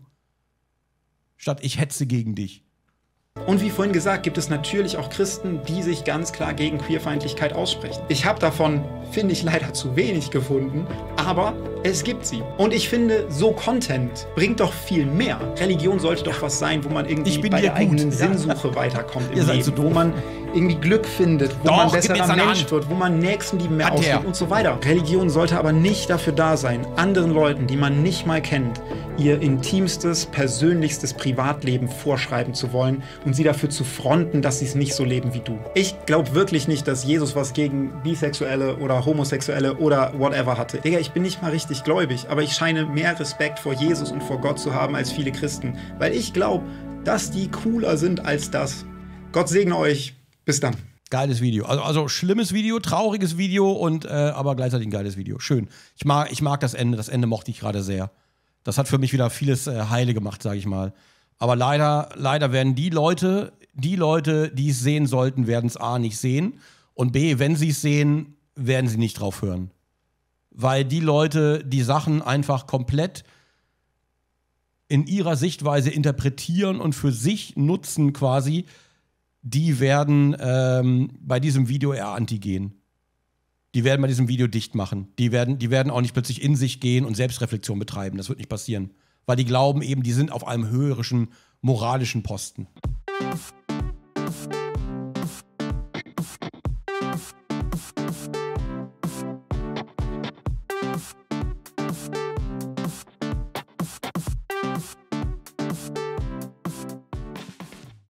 Statt ich hetze gegen dich. Und wie vorhin gesagt, gibt es natürlich auch Christen, die sich ganz klar gegen Queerfeindlichkeit aussprechen. Ich habe davon, finde ich, leider zu wenig gefunden, aber es gibt sie. Und ich finde, so Content bringt doch viel mehr. Religion sollte doch was sein, wo man irgendwie bei der eigenen Sinnsuche weiterkommt im Leben, wo man irgendwie Glück findet, wo man besserer Mensch wird, wo man Nächstenliebe mehr ausübt und so weiter. Religion sollte aber nicht dafür da sein, anderen Leuten, die man nicht mal kennt, ihr intimstes, persönlichstes Privatleben vorschreiben zu wollen und sie dafür zu fronten, dass sie es nicht so leben wie du. Ich glaube wirklich nicht, dass Jesus was gegen Bisexuelle oder Homosexuelle oder whatever hatte. Digga, ich bin nicht mal richtig gläubig, aber ich scheine mehr Respekt vor Jesus und vor Gott zu haben als viele Christen, weil ich glaube, dass die cooler sind als das. Gott segne euch. Bis dann. Geiles Video. Also, also schlimmes Video, trauriges Video, und äh, aber gleichzeitig ein geiles Video. Schön. Ich mag, ich mag das Ende. Das Ende mochte ich gerade sehr. Das hat für mich wieder vieles äh, heile gemacht, sage ich mal. Aber leider, leider werden die Leute, die Leute, die es sehen sollten, werden es A nicht sehen. Und B, wenn sie es sehen, werden sie nicht drauf hören. Weil die Leute die Sachen einfach komplett in ihrer Sichtweise interpretieren und für sich nutzen quasi, die werden ähm, bei diesem Video eher anti gehen. Die werden bei diesem Video dicht machen. Die werden, die werden auch nicht plötzlich in sich gehen und Selbstreflexion betreiben. Das wird nicht passieren. Weil die glauben eben, die sind auf einem höheren moralischen Posten.